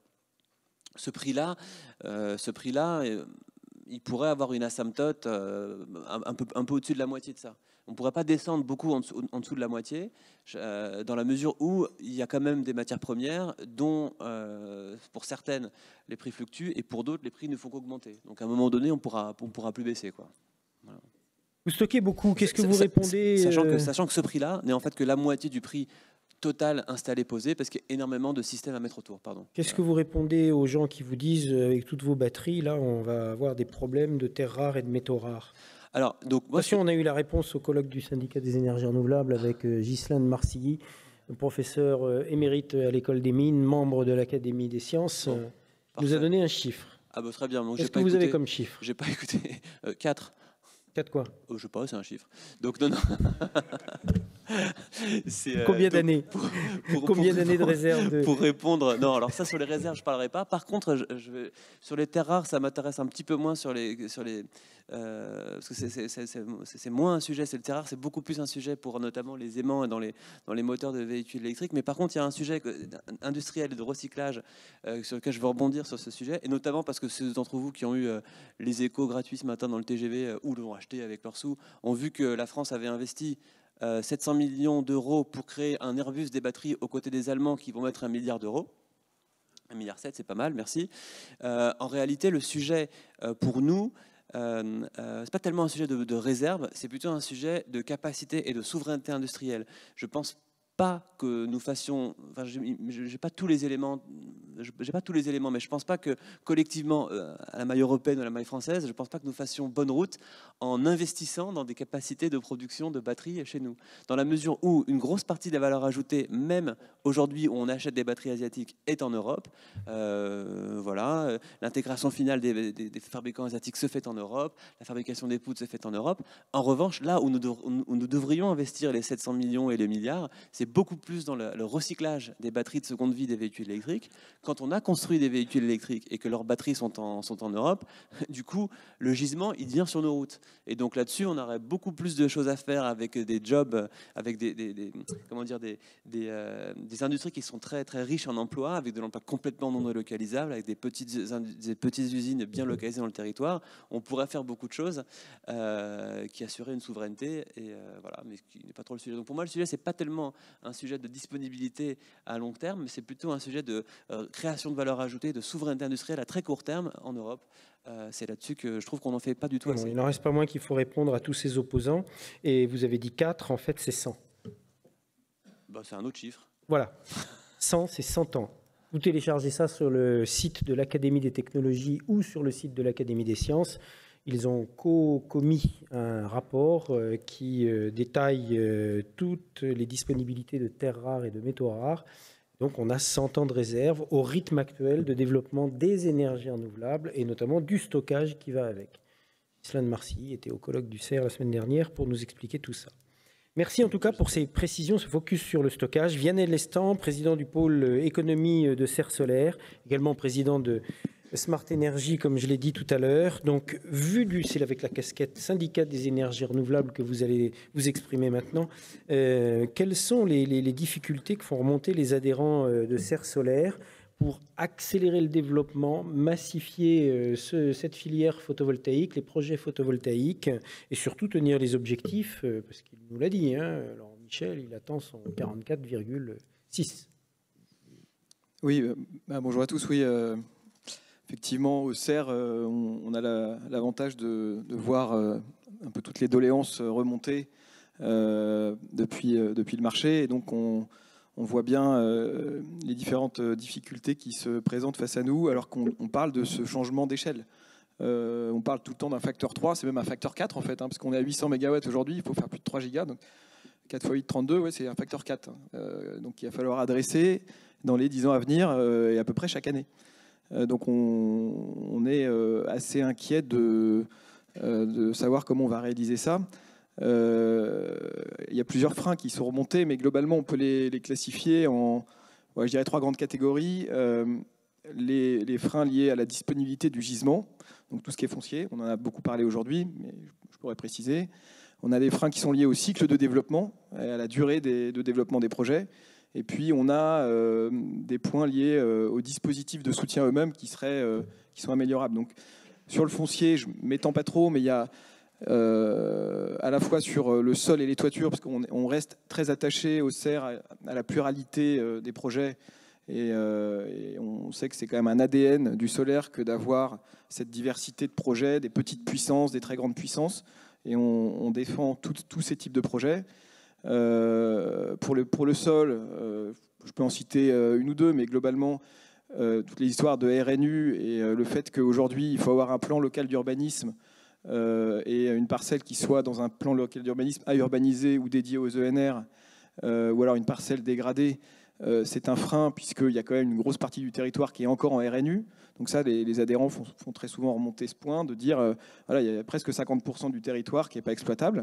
[SPEAKER 6] Ce prix-là, euh, ce prix-là, euh, il pourrait avoir une asymptote euh, un, un peu, un peu au-dessus de la moitié de ça. On ne pourrait pas descendre beaucoup en dessous, en dessous de la moitié, euh, dans la mesure où il y a quand même des matières premières dont, euh, pour certaines, les prix fluctuent et pour d'autres, les prix ne font qu'augmenter. Donc à un moment donné, on pourra, on pourra plus baisser, quoi. Voilà.
[SPEAKER 1] Vous stockez beaucoup. Qu'est-ce que
[SPEAKER 6] Sa-
[SPEAKER 1] vous
[SPEAKER 6] sa-
[SPEAKER 1] répondez
[SPEAKER 6] Sachant que,
[SPEAKER 1] euh,
[SPEAKER 6] sachant que ce prix-là n'est en fait que la moitié du prix total installé, posé, parce qu'il y a énormément de systèmes à mettre autour. Pardon.
[SPEAKER 1] Qu'est-ce que vous répondez aux gens qui vous disent, euh, avec toutes vos batteries, là, on va avoir des problèmes de terres rares et de métaux rares?
[SPEAKER 6] Alors, donc, moi,
[SPEAKER 1] Attention, on a eu la réponse au colloque du syndicat des énergies renouvelables avec euh, Ghislain de Marcilly, professeur euh, émérite à l'école des mines, membre de l'Académie des sciences,
[SPEAKER 6] Bon,
[SPEAKER 1] euh,
[SPEAKER 6] parfait.
[SPEAKER 1] nous a donné un chiffre.
[SPEAKER 6] Ah bah, très bien. Donc, j'ai
[SPEAKER 1] Qu'est-ce que
[SPEAKER 6] pas
[SPEAKER 1] vous avez
[SPEAKER 6] écouté-
[SPEAKER 1] comme chiffre?
[SPEAKER 6] J'ai pas écouté. Euh, quatre.
[SPEAKER 1] Quatre quoi?
[SPEAKER 6] Oh, je sais pas, c'est un chiffre. Donc non, non. C'est, euh,
[SPEAKER 1] Combien
[SPEAKER 6] donc,
[SPEAKER 1] d'années?
[SPEAKER 6] pour- pour-
[SPEAKER 1] Combien
[SPEAKER 6] pour-
[SPEAKER 1] d'années de réserve de...
[SPEAKER 6] Pour répondre, non, alors ça sur les réserves, je parlerai pas. Par contre, je, je vais, sur les terres rares, ça m'intéresse un petit peu moins sur les, sur les, euh, parce que c'est- c'est- c'est c'est- c'est moins un sujet. C'est le terre rare, c'est beaucoup plus un sujet pour notamment les aimants et dans les dans les moteurs de véhicules électriques. Mais par contre, il y a un sujet que- industriel et de recyclage euh, sur lequel je veux rebondir sur ce sujet, et notamment parce que ceux d'entre vous qui ont eu euh, les échos gratuits ce matin dans le T G V euh, ou l'ont acheté avec leurs sous ont vu que la France avait investi Euh, sept cents millions d'euros pour créer un Airbus des batteries aux côtés des Allemands qui vont mettre un milliard d'euros. Un milliard sept, c'est pas mal, merci. Euh, en réalité, le sujet euh, pour nous, euh, euh, c'est pas tellement un sujet de, de réserve, c'est plutôt un sujet de capacité et de souveraineté industrielle. Je pense pas que nous fassions, enfin, je n'ai pas tous les éléments, j'ai pas tous les éléments, mais je pense pas que collectivement, euh, à la maille européenne ou à la maille française, je pense pas que nous fassions bonne route en investissant dans des capacités de production de batteries chez nous. Dans la mesure où une grosse partie de la valeur ajoutée, même aujourd'hui où on achète des batteries asiatiques, est en Europe. Euh, voilà, l'intégration finale des, des, des fabricants asiatiques se fait en Europe, la fabrication des poutres se fait en Europe. En revanche, là où nous, dev, où nous devrions investir les sept cents millions et les milliards, c'est beaucoup plus dans le, le recyclage des batteries de seconde vie des véhicules électriques. Quand on a construit des véhicules électriques et que leurs batteries sont en, sont en Europe, du coup, le gisement, il vient sur nos routes. Et donc là-dessus, on aurait beaucoup plus de choses à faire avec des jobs, avec des, des, des comment dire, des, des, euh, des industries qui sont très, très riches en emploi, avec de l'emploi complètement non délocalisable, avec des petites, des petites usines bien localisées dans le territoire. On pourrait faire beaucoup de choses euh, qui assuraient une souveraineté, et, euh, voilà, mais qui n'est pas trop le sujet. Donc pour moi, le sujet, c'est pas tellement un sujet de disponibilité à long terme, mais c'est plutôt un sujet de euh, création de valeur ajoutée, de souveraineté industrielle à très court terme en Europe. Euh, c'est là-dessus que je trouve qu'on n'en fait pas du tout
[SPEAKER 1] non,
[SPEAKER 6] assez.
[SPEAKER 1] Il n'en reste pas moins qu'il faut répondre à tous ces opposants. Et vous avez dit quatre, en fait, c'est cent.
[SPEAKER 6] Bah, c'est un autre chiffre.
[SPEAKER 1] Voilà. cent, c'est cent ans. Vous téléchargez ça sur le site de l'Académie des technologies ou sur le site de l'Académie des sciences. Ils ont co-commis un rapport euh, qui euh, détaille euh, toutes les disponibilités de terres rares et de métaux rares. Donc on a cent ans de réserve au rythme actuel de développement des énergies renouvelables et notamment du stockage qui va avec. Ghislain de Marcy était au colloque du C E R la semaine dernière pour nous expliquer tout ça. Merci en tout cas pour ces précisions, ce focus sur le stockage. Vianney Lestan, président du pôle économie de Serre Solaire, également président de Smart Energy, comme je l'ai dit tout à l'heure. Donc, vu du, c'est avec la casquette syndicat des énergies renouvelables que vous allez vous exprimer maintenant, euh, quelles sont les, les, les difficultés que font remonter les adhérents de Serre Solaire pour accélérer le développement, massifier euh, ce, cette filière photovoltaïque, les projets photovoltaïques, et surtout tenir les objectifs, euh, parce qu'il nous l'a dit, hein, alors Michel, il attend son quarante-quatre virgule six.
[SPEAKER 7] Oui, euh, bah, bonjour à tous. Oui, euh, effectivement, au C E R, euh, on, on a la, l'avantage de, de voir euh, un peu toutes les doléances remonter euh, depuis, euh, depuis le marché, et donc on On voit bien euh, les différentes difficultés qui se présentent face à nous, alors qu'on on parle de ce changement d'échelle. Euh, on parle tout le temps d'un facteur trois, c'est même un facteur quatre en fait, hein, parce qu'on est à huit cents mégawatts aujourd'hui, il faut faire plus de trois gigas, donc quatre fois huit, trente-deux, ouais, c'est un facteur quatre. Euh, donc il va falloir adresser dans les dix ans à venir, euh, et à peu près chaque année. Euh, donc on, on est euh, assez inquiet de, euh, de savoir comment on va réaliser ça. Euh, il y a plusieurs freins qui sont remontés, mais globalement, on peut les, les classifier en, ouais, je dirais, trois grandes catégories. Euh, les, les freins liés à la disponibilité du gisement, donc tout ce qui est foncier, on en a beaucoup parlé aujourd'hui, mais je pourrais préciser. On a des freins qui sont liés au cycle de développement, à la durée des, de développement des projets. Et puis, on a euh, des points liés euh, aux dispositifs de soutien eux-mêmes qui, seraient, euh, qui sont améliorables. Donc, sur le foncier, je ne m'étends pas trop, mais il y a Euh, à la fois sur le sol et les toitures, parce qu'on on reste très attaché au C E R, à, à la pluralité euh, des projets, et, euh, et on sait que c'est quand même un A D N du solaire que d'avoir cette diversité de projets, des petites puissances, des très grandes puissances, et on, on défend tous ces types de projets. Euh, pour, le, pour le sol, euh, je peux en citer une ou deux, mais globalement, euh, toutes les histoires de R N U et euh, le fait qu'aujourd'hui, il faut avoir un plan local d'urbanisme Euh, et une parcelle qui soit dans un plan local d'urbanisme à urbaniser ou dédié aux E N R, euh, ou alors une parcelle dégradée, euh, c'est un frein puisqu'il y a quand même une grosse partie du territoire qui est encore en R N U. Donc ça, les, les adhérents font, font très souvent remonter ce point, de dire, euh, voilà, il y a presque cinquante pour cent du territoire qui n'est pas exploitable.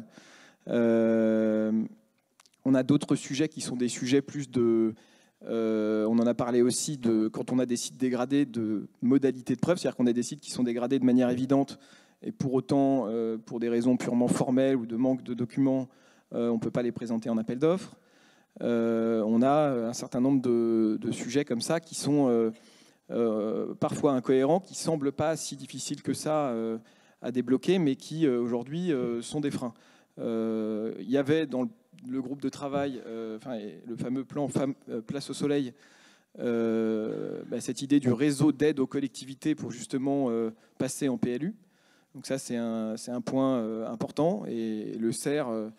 [SPEAKER 7] Euh, on a d'autres sujets qui sont des sujets plus de... Euh, on en a parlé aussi de, quand on a des sites dégradés, de modalités de preuve, c'est-à-dire qu'on a des sites qui sont dégradés de manière évidente, et pour autant, euh, pour des raisons purement formelles ou de manque de documents, euh, on ne peut pas les présenter en appel d'offres. Euh, on a un certain nombre de, de sujets comme ça qui sont euh, euh, parfois incohérents, qui ne semblent pas si difficiles que ça euh, à débloquer, mais qui euh, aujourd'hui euh, sont des freins. Euh, il y avait dans le, le groupe de travail, euh, enfin, le fameux plan Femme, euh, Place au Soleil, euh, bah, cette idée du réseau d'aide aux collectivités pour justement euh, passer en P L U. Donc ça, c'est un, c'est un point euh, important, et le C E R euh,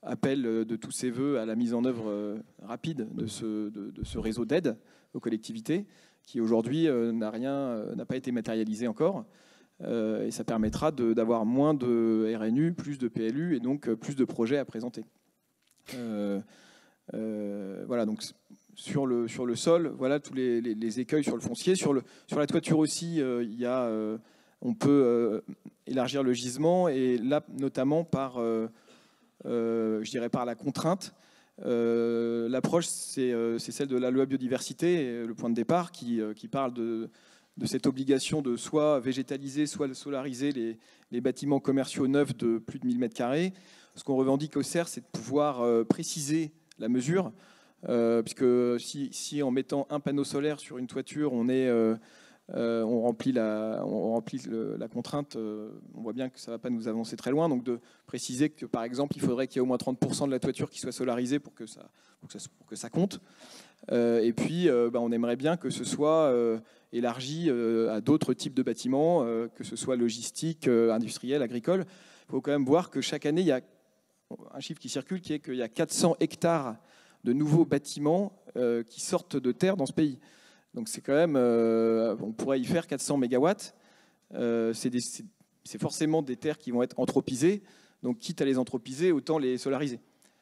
[SPEAKER 7] appelle de tous ses voeux à la mise en œuvre rapide de ce, de, de ce réseau d'aide aux collectivités, qui aujourd'hui n'a rien, n'a pas été matérialisé encore. Et ça permettra d'avoir moins de R N U, plus de P L U et donc plus de projets à présenter. Euh, euh, voilà, donc sur le, sur le sol, voilà tous les, les, les écueils sur le foncier. Sur, le, sur la toiture aussi, euh, il y a, euh, on peut euh, élargir le gisement, et là notamment par, euh, euh, je dirais par la contrainte. Euh, L'approche, c'est euh, celle de la loi biodiversité, le point de départ, qui, euh, qui parle de, de cette obligation de soit végétaliser, soit solariser les, les bâtiments commerciaux neufs de plus de mille mètres carrés. Ce qu'on revendique au C E R, c'est de pouvoir euh, préciser la mesure, euh, puisque si, si en mettant un panneau solaire sur une toiture, on, est, euh, euh, on remplit la, on remplit le, la contrainte, euh, on voit bien que ça ne va pas nous avancer très loin. Donc de préciser que, par exemple, il faudrait qu'il y ait au moins trente pour cent de la toiture qui soit solarisée pour que ça, pour que ça, pour que ça compte. Euh, et puis, euh, bah, on aimerait bien que ce soit euh, élargi euh, à d'autres types de bâtiments, euh, que ce soit logistique, euh, industriel, agricole. Il faut quand même voir que chaque année, il y a un chiffre qui circule, qui est qu'il y a quatre cents hectares de nouveaux bâtiments euh, qui sortent de terre dans ce pays. Donc c'est quand même, euh, on pourrait y faire quatre cents mégawatts. Euh, c'est forcément des terres qui vont être anthropisées. Donc quitte à les anthropiser, autant les solariser.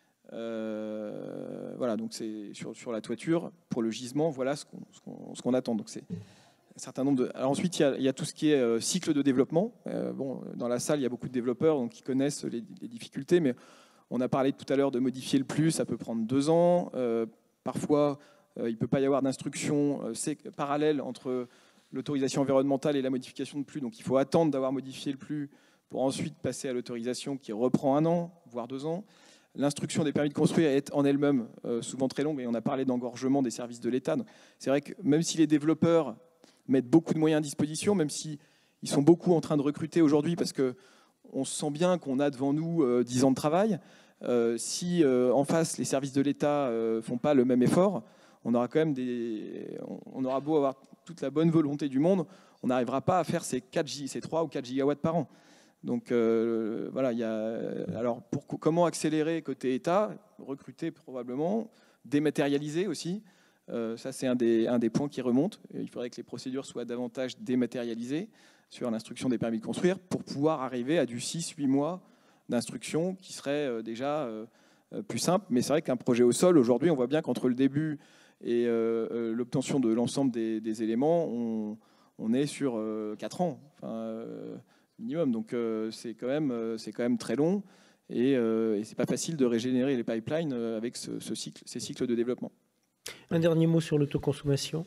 [SPEAKER 7] Euh, voilà, donc c'est sur, sur la toiture, pour le gisement, voilà ce qu'on ce qu'on, ce qu'on attend. Donc c'est un certain nombre de... Alors ensuite, il y, a, il y a tout ce qui est euh, cycle de développement. Euh, bon, dans la salle, il y a beaucoup de développeurs donc, qui connaissent les, les difficultés, mais on a parlé tout à l'heure de modifier le plus, ça peut prendre deux ans. Euh, parfois, euh, il ne peut pas y avoir d'instruction euh, parallèle entre l'autorisation environnementale et la modification de plus. Donc il faut attendre d'avoir modifié le plus pour ensuite passer à l'autorisation qui reprend un an, voire deux ans. L'instruction des permis de construire est en elle-même euh, souvent très longue, et on a parlé d'engorgement des services de l'État. C'est vrai que même si les développeurs mettent beaucoup de moyens à disposition, même s'ils sont beaucoup en train de recruter aujourd'hui, parce qu'on sent bien qu'on a devant nous euh, dix ans de travail, euh, si euh, en face les services de l'État ne euh, font pas le même effort, on aura quand même des, on aura beau avoir toute la bonne volonté du monde, on n'arrivera pas à faire ces, quatre, ces trois ou quatre gigawatts par an. Donc euh, voilà, il y a, alors pour, comment accélérer côté État, recruter probablement, dématérialiser aussi. Euh, ça, c'est un des, un des points qui remontent. Il faudrait que les procédures soient davantage dématérialisées sur l'instruction des permis de construire pour pouvoir arriver à du six huit mois d'instruction qui serait euh, déjà euh, plus simple. Mais c'est vrai qu'un projet au sol, aujourd'hui, on voit bien qu'entre le début et euh, euh, l'obtention de l'ensemble des, des éléments, on, on est sur euh, quatre ans enfin, euh, minimum. Donc euh, c'est quand même, euh, c'est quand même très long et, euh, et c'est pas facile de régénérer les pipelines avec ce, ce cycle, ces cycles de développement.
[SPEAKER 1] Un dernier mot sur l'autoconsommation.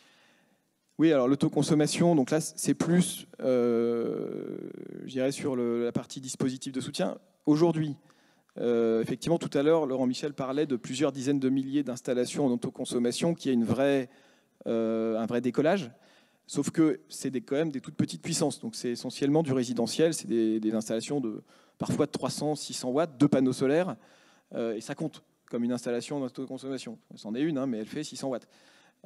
[SPEAKER 7] Oui, alors l'autoconsommation, donc là, c'est plus, euh, je dirais, sur le, la partie dispositif de soutien. Aujourd'hui, euh, effectivement, tout à l'heure, Laurent Michel parlait de plusieurs dizaines de milliers d'installations en autoconsommation, qui a une vraie, euh, un vrai décollage. Sauf que c'est quand même des toutes petites puissances. Donc c'est essentiellement du résidentiel, c'est des, des installations de parfois de trois cents, six cents watts, deux panneaux solaires, euh, et ça compte comme une installation d'autoconsommation. C'en est une, hein, mais elle fait six cents watts.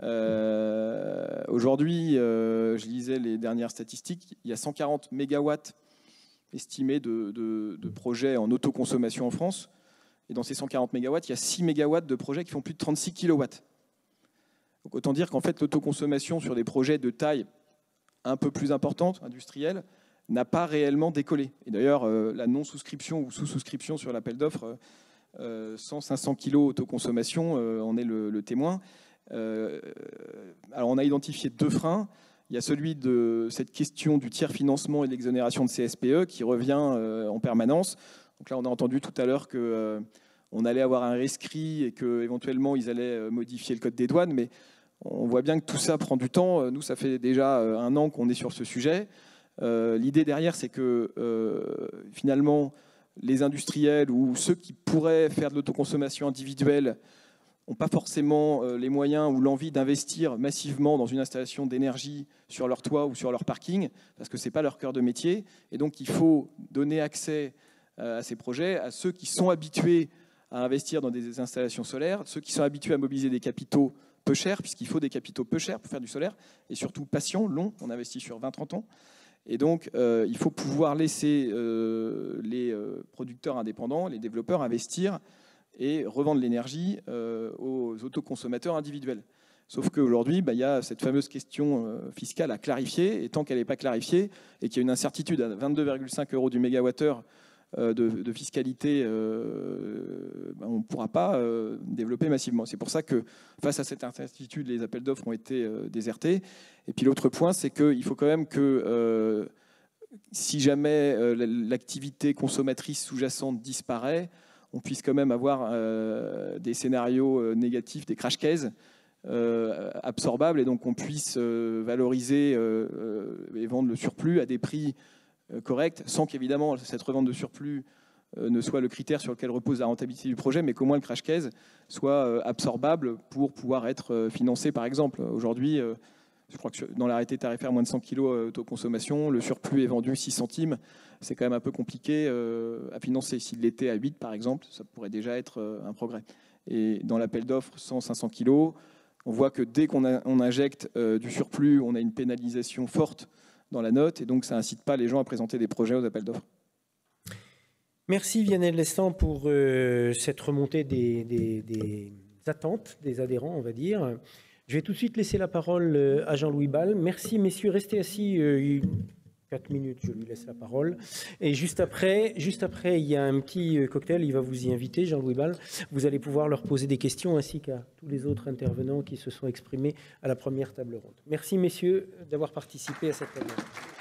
[SPEAKER 7] Euh, Aujourd'hui, euh, je lisais les dernières statistiques, il y a cent quarante mégawatts estimés de, de, de projets en autoconsommation en France. Et dans ces cent quarante mégawatts, il y a six mégawatts de projets qui font plus de trente-six kilowatts. Donc autant dire qu'en fait, l'autoconsommation sur des projets de taille un peu plus importante, industrielle, n'a pas réellement décollé. Et d'ailleurs, euh, la non-souscription ou sous-souscription sur l'appel d'offres, euh, cent à cinq cents kilos autoconsommation, euh, en est le, le témoin. Euh, alors on a identifié deux freins. Il y a celui de cette question du tiers financement et de l'exonération de C S P E qui revient euh, en permanence. Donc là, on a entendu tout à l'heure que euh, on allait avoir un rescrit et qu'éventuellement ils allaient modifier le code des douanes, mais on voit bien que tout ça prend du temps. Nous, ça fait déjà un an qu'on est sur ce sujet. Euh, L'idée derrière, c'est que euh, finalement, les industriels ou ceux qui pourraient faire de l'autoconsommation individuelle n'ont pas forcément euh, les moyens ou l'envie d'investir massivement dans une installation d'énergie sur leur toit ou sur leur parking, parce que ce n'est pas leur cœur de métier. Et donc, il faut donner accès euh, à ces projets à ceux qui sont habitués à investir dans des installations solaires, ceux qui sont habitués à mobiliser des capitaux peu chers, puisqu'il faut des capitaux peu chers pour faire du solaire, et surtout patients, longs, on investit sur vingt à trente ans. Et donc, euh, il faut pouvoir laisser euh, les euh, producteurs indépendants, les développeurs investir et revendre l'énergie euh, aux autoconsommateurs individuels. Sauf qu'aujourd'hui, bah, il y a cette fameuse question euh, fiscale à clarifier. Et tant qu'elle n'est pas clarifiée et qu'il y a une incertitude à vingt-deux virgule cinq euros du mégawattheure euh, de, de fiscalité, euh, bah, on ne pourra pas euh, développer massivement. C'est pour ça que face à cette incertitude, les appels d'offres ont été euh, désertés. Et puis l'autre point, c'est qu'il faut quand même que euh, si jamais euh, l'activité consommatrice sous-jacente disparaît, on puisse quand même avoir euh, des scénarios euh, négatifs, des crash cases, Euh, absorbable, et donc on puisse euh, valoriser euh, euh, et vendre le surplus à des prix euh, corrects, sans qu'évidemment cette revente de surplus euh, ne soit le critère sur lequel repose la rentabilité du projet, mais qu'au moins le crash case soit euh, absorbable pour pouvoir être euh, financé, par exemple. Aujourd'hui, euh, je crois que dans l'arrêté tarifaire moins de cent kilos euh, autoconsommation, le surplus est vendu six centimes. C'est quand même un peu compliqué euh, à financer. S'il l'était à huit, par exemple, ça pourrait déjà être euh, un progrès. Et dans l'appel d'offres cent à cinq cents kilos, on voit que dès qu'on on injecte euh, du surplus, on a une pénalisation forte dans la note, et donc ça n'incite pas les gens à présenter des projets aux appels d'offres.
[SPEAKER 1] Merci Vianney Lestan pour euh, cette remontée des, des, des attentes des adhérents, on va dire. Je vais tout de suite laisser la parole à Jean-Louis Bal. Merci messieurs, restez assis. Euh, Quatre minutes, je lui laisse la parole. Et juste après, juste après, il y a un petit cocktail, il va vous y inviter, Jean-Louis Bal. Vous allez pouvoir leur poser des questions, ainsi qu'à tous les autres intervenants qui se sont exprimés à la première table ronde. Merci, messieurs, d'avoir participé à cette table ronde.